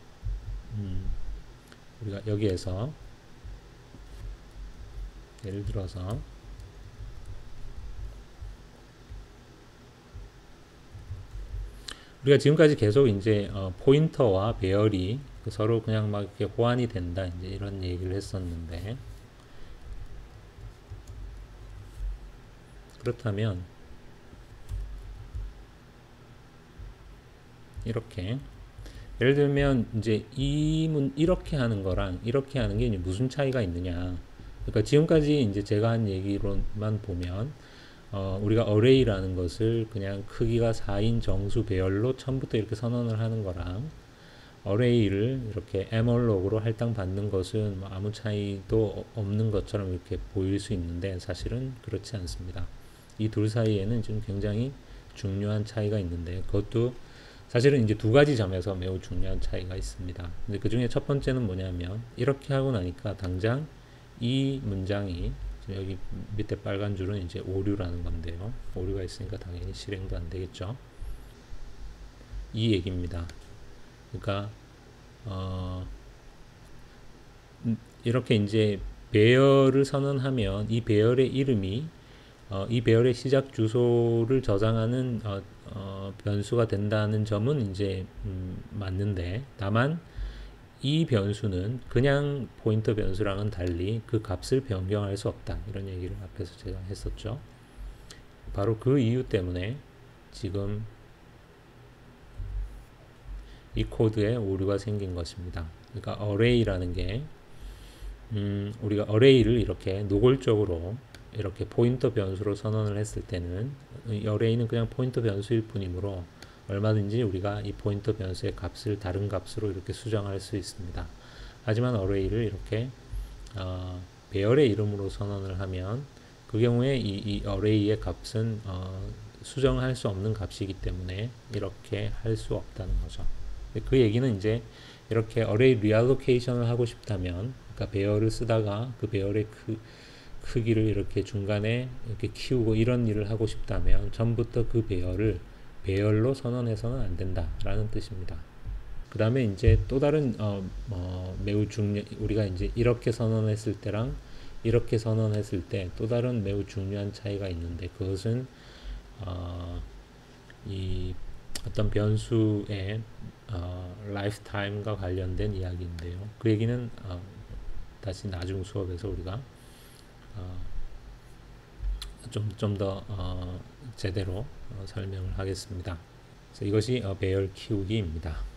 우리가 여기에서 예를 들어서 우리가 지금까지 계속 이제 포인터와 배열이 서로 그냥 막 이렇게 호환이 된다, 이제 이런 얘기를 했었는데, 그렇다면 이렇게 예를 들면 이제 이렇게 하는 거랑 이렇게 하는 게 이제 무슨 차이가 있느냐. 그러니까 지금까지 이제 제가 한 얘기로만 보면 우리가 어레이라는 것을 그냥 크기가 4인 정수 배열로 처음부터 이렇게 선언을 하는 거랑, 어레이를 이렇게 에멀록으로 할당받는 것은 뭐 아무 차이도 없는 것처럼 이렇게 보일 수 있는데 사실은 그렇지 않습니다. 이 둘 사이에는 지금 굉장히 중요한 차이가 있는데, 그것도 사실은 이제 두 가지 점에서 매우 중요한 차이가 있습니다. 근데 그 중에 첫 번째는 뭐냐면, 이렇게 하고 나니까 당장 이 문장이, 여기 밑에 빨간 줄은 이제 오류라는 건데요. 오류가 있으니까 당연히 실행도 안 되겠죠. 이 얘기입니다. 그러니까 이렇게 이제 배열을 선언하면 이 배열의 이름이 이 배열의 시작 주소를 저장하는 변수가 된다는 점은 이제 맞는데, 다만 이 변수는 그냥 포인터 변수랑은 달리 그 값을 변경할 수 없다, 이런 얘기를 앞에서 제가 했었죠. 바로 그 이유 때문에 지금 이 코드에 오류가 생긴 것입니다. 그러니까 어레이라는 게 우리가 어레이를 이렇게 노골적으로 이렇게 포인터 변수로 선언을 했을 때는 이 어레이는 그냥 포인터 변수일 뿐이므로 얼마든지 우리가 이 포인터 변수의 값을 다른 값으로 이렇게 수정할 수 있습니다. 하지만 어레이를 이렇게 배열의 이름으로 선언을 하면 그 경우에 이 어레이의 값은 수정할 수 없는 값이기 때문에 이렇게 할 수 없다는 거죠. 그 얘기는 이제 이렇게 어레이 리알로케이션을 하고 싶다면, 그러니까 배열을 쓰다가 그 배열의 크기를 이렇게 중간에 이렇게 키우고 이런 일을 하고 싶다면 전부터 그 배열을 배열로 선언해서는 안 된다라는 뜻입니다. 그 다음에 이제 또 다른 매우 우리가 이제 이렇게 선언했을 때랑 이렇게 선언했을 때 또 다른 매우 중요한 차이가 있는데, 그것은 이 어떤 변수의 라이프타임과 관련된 이야기인데요. 그 얘기는 다시 나중 수업에서 우리가 좀 더 제대로 설명을 하겠습니다. 그래서 이것이 배열 키우기입니다.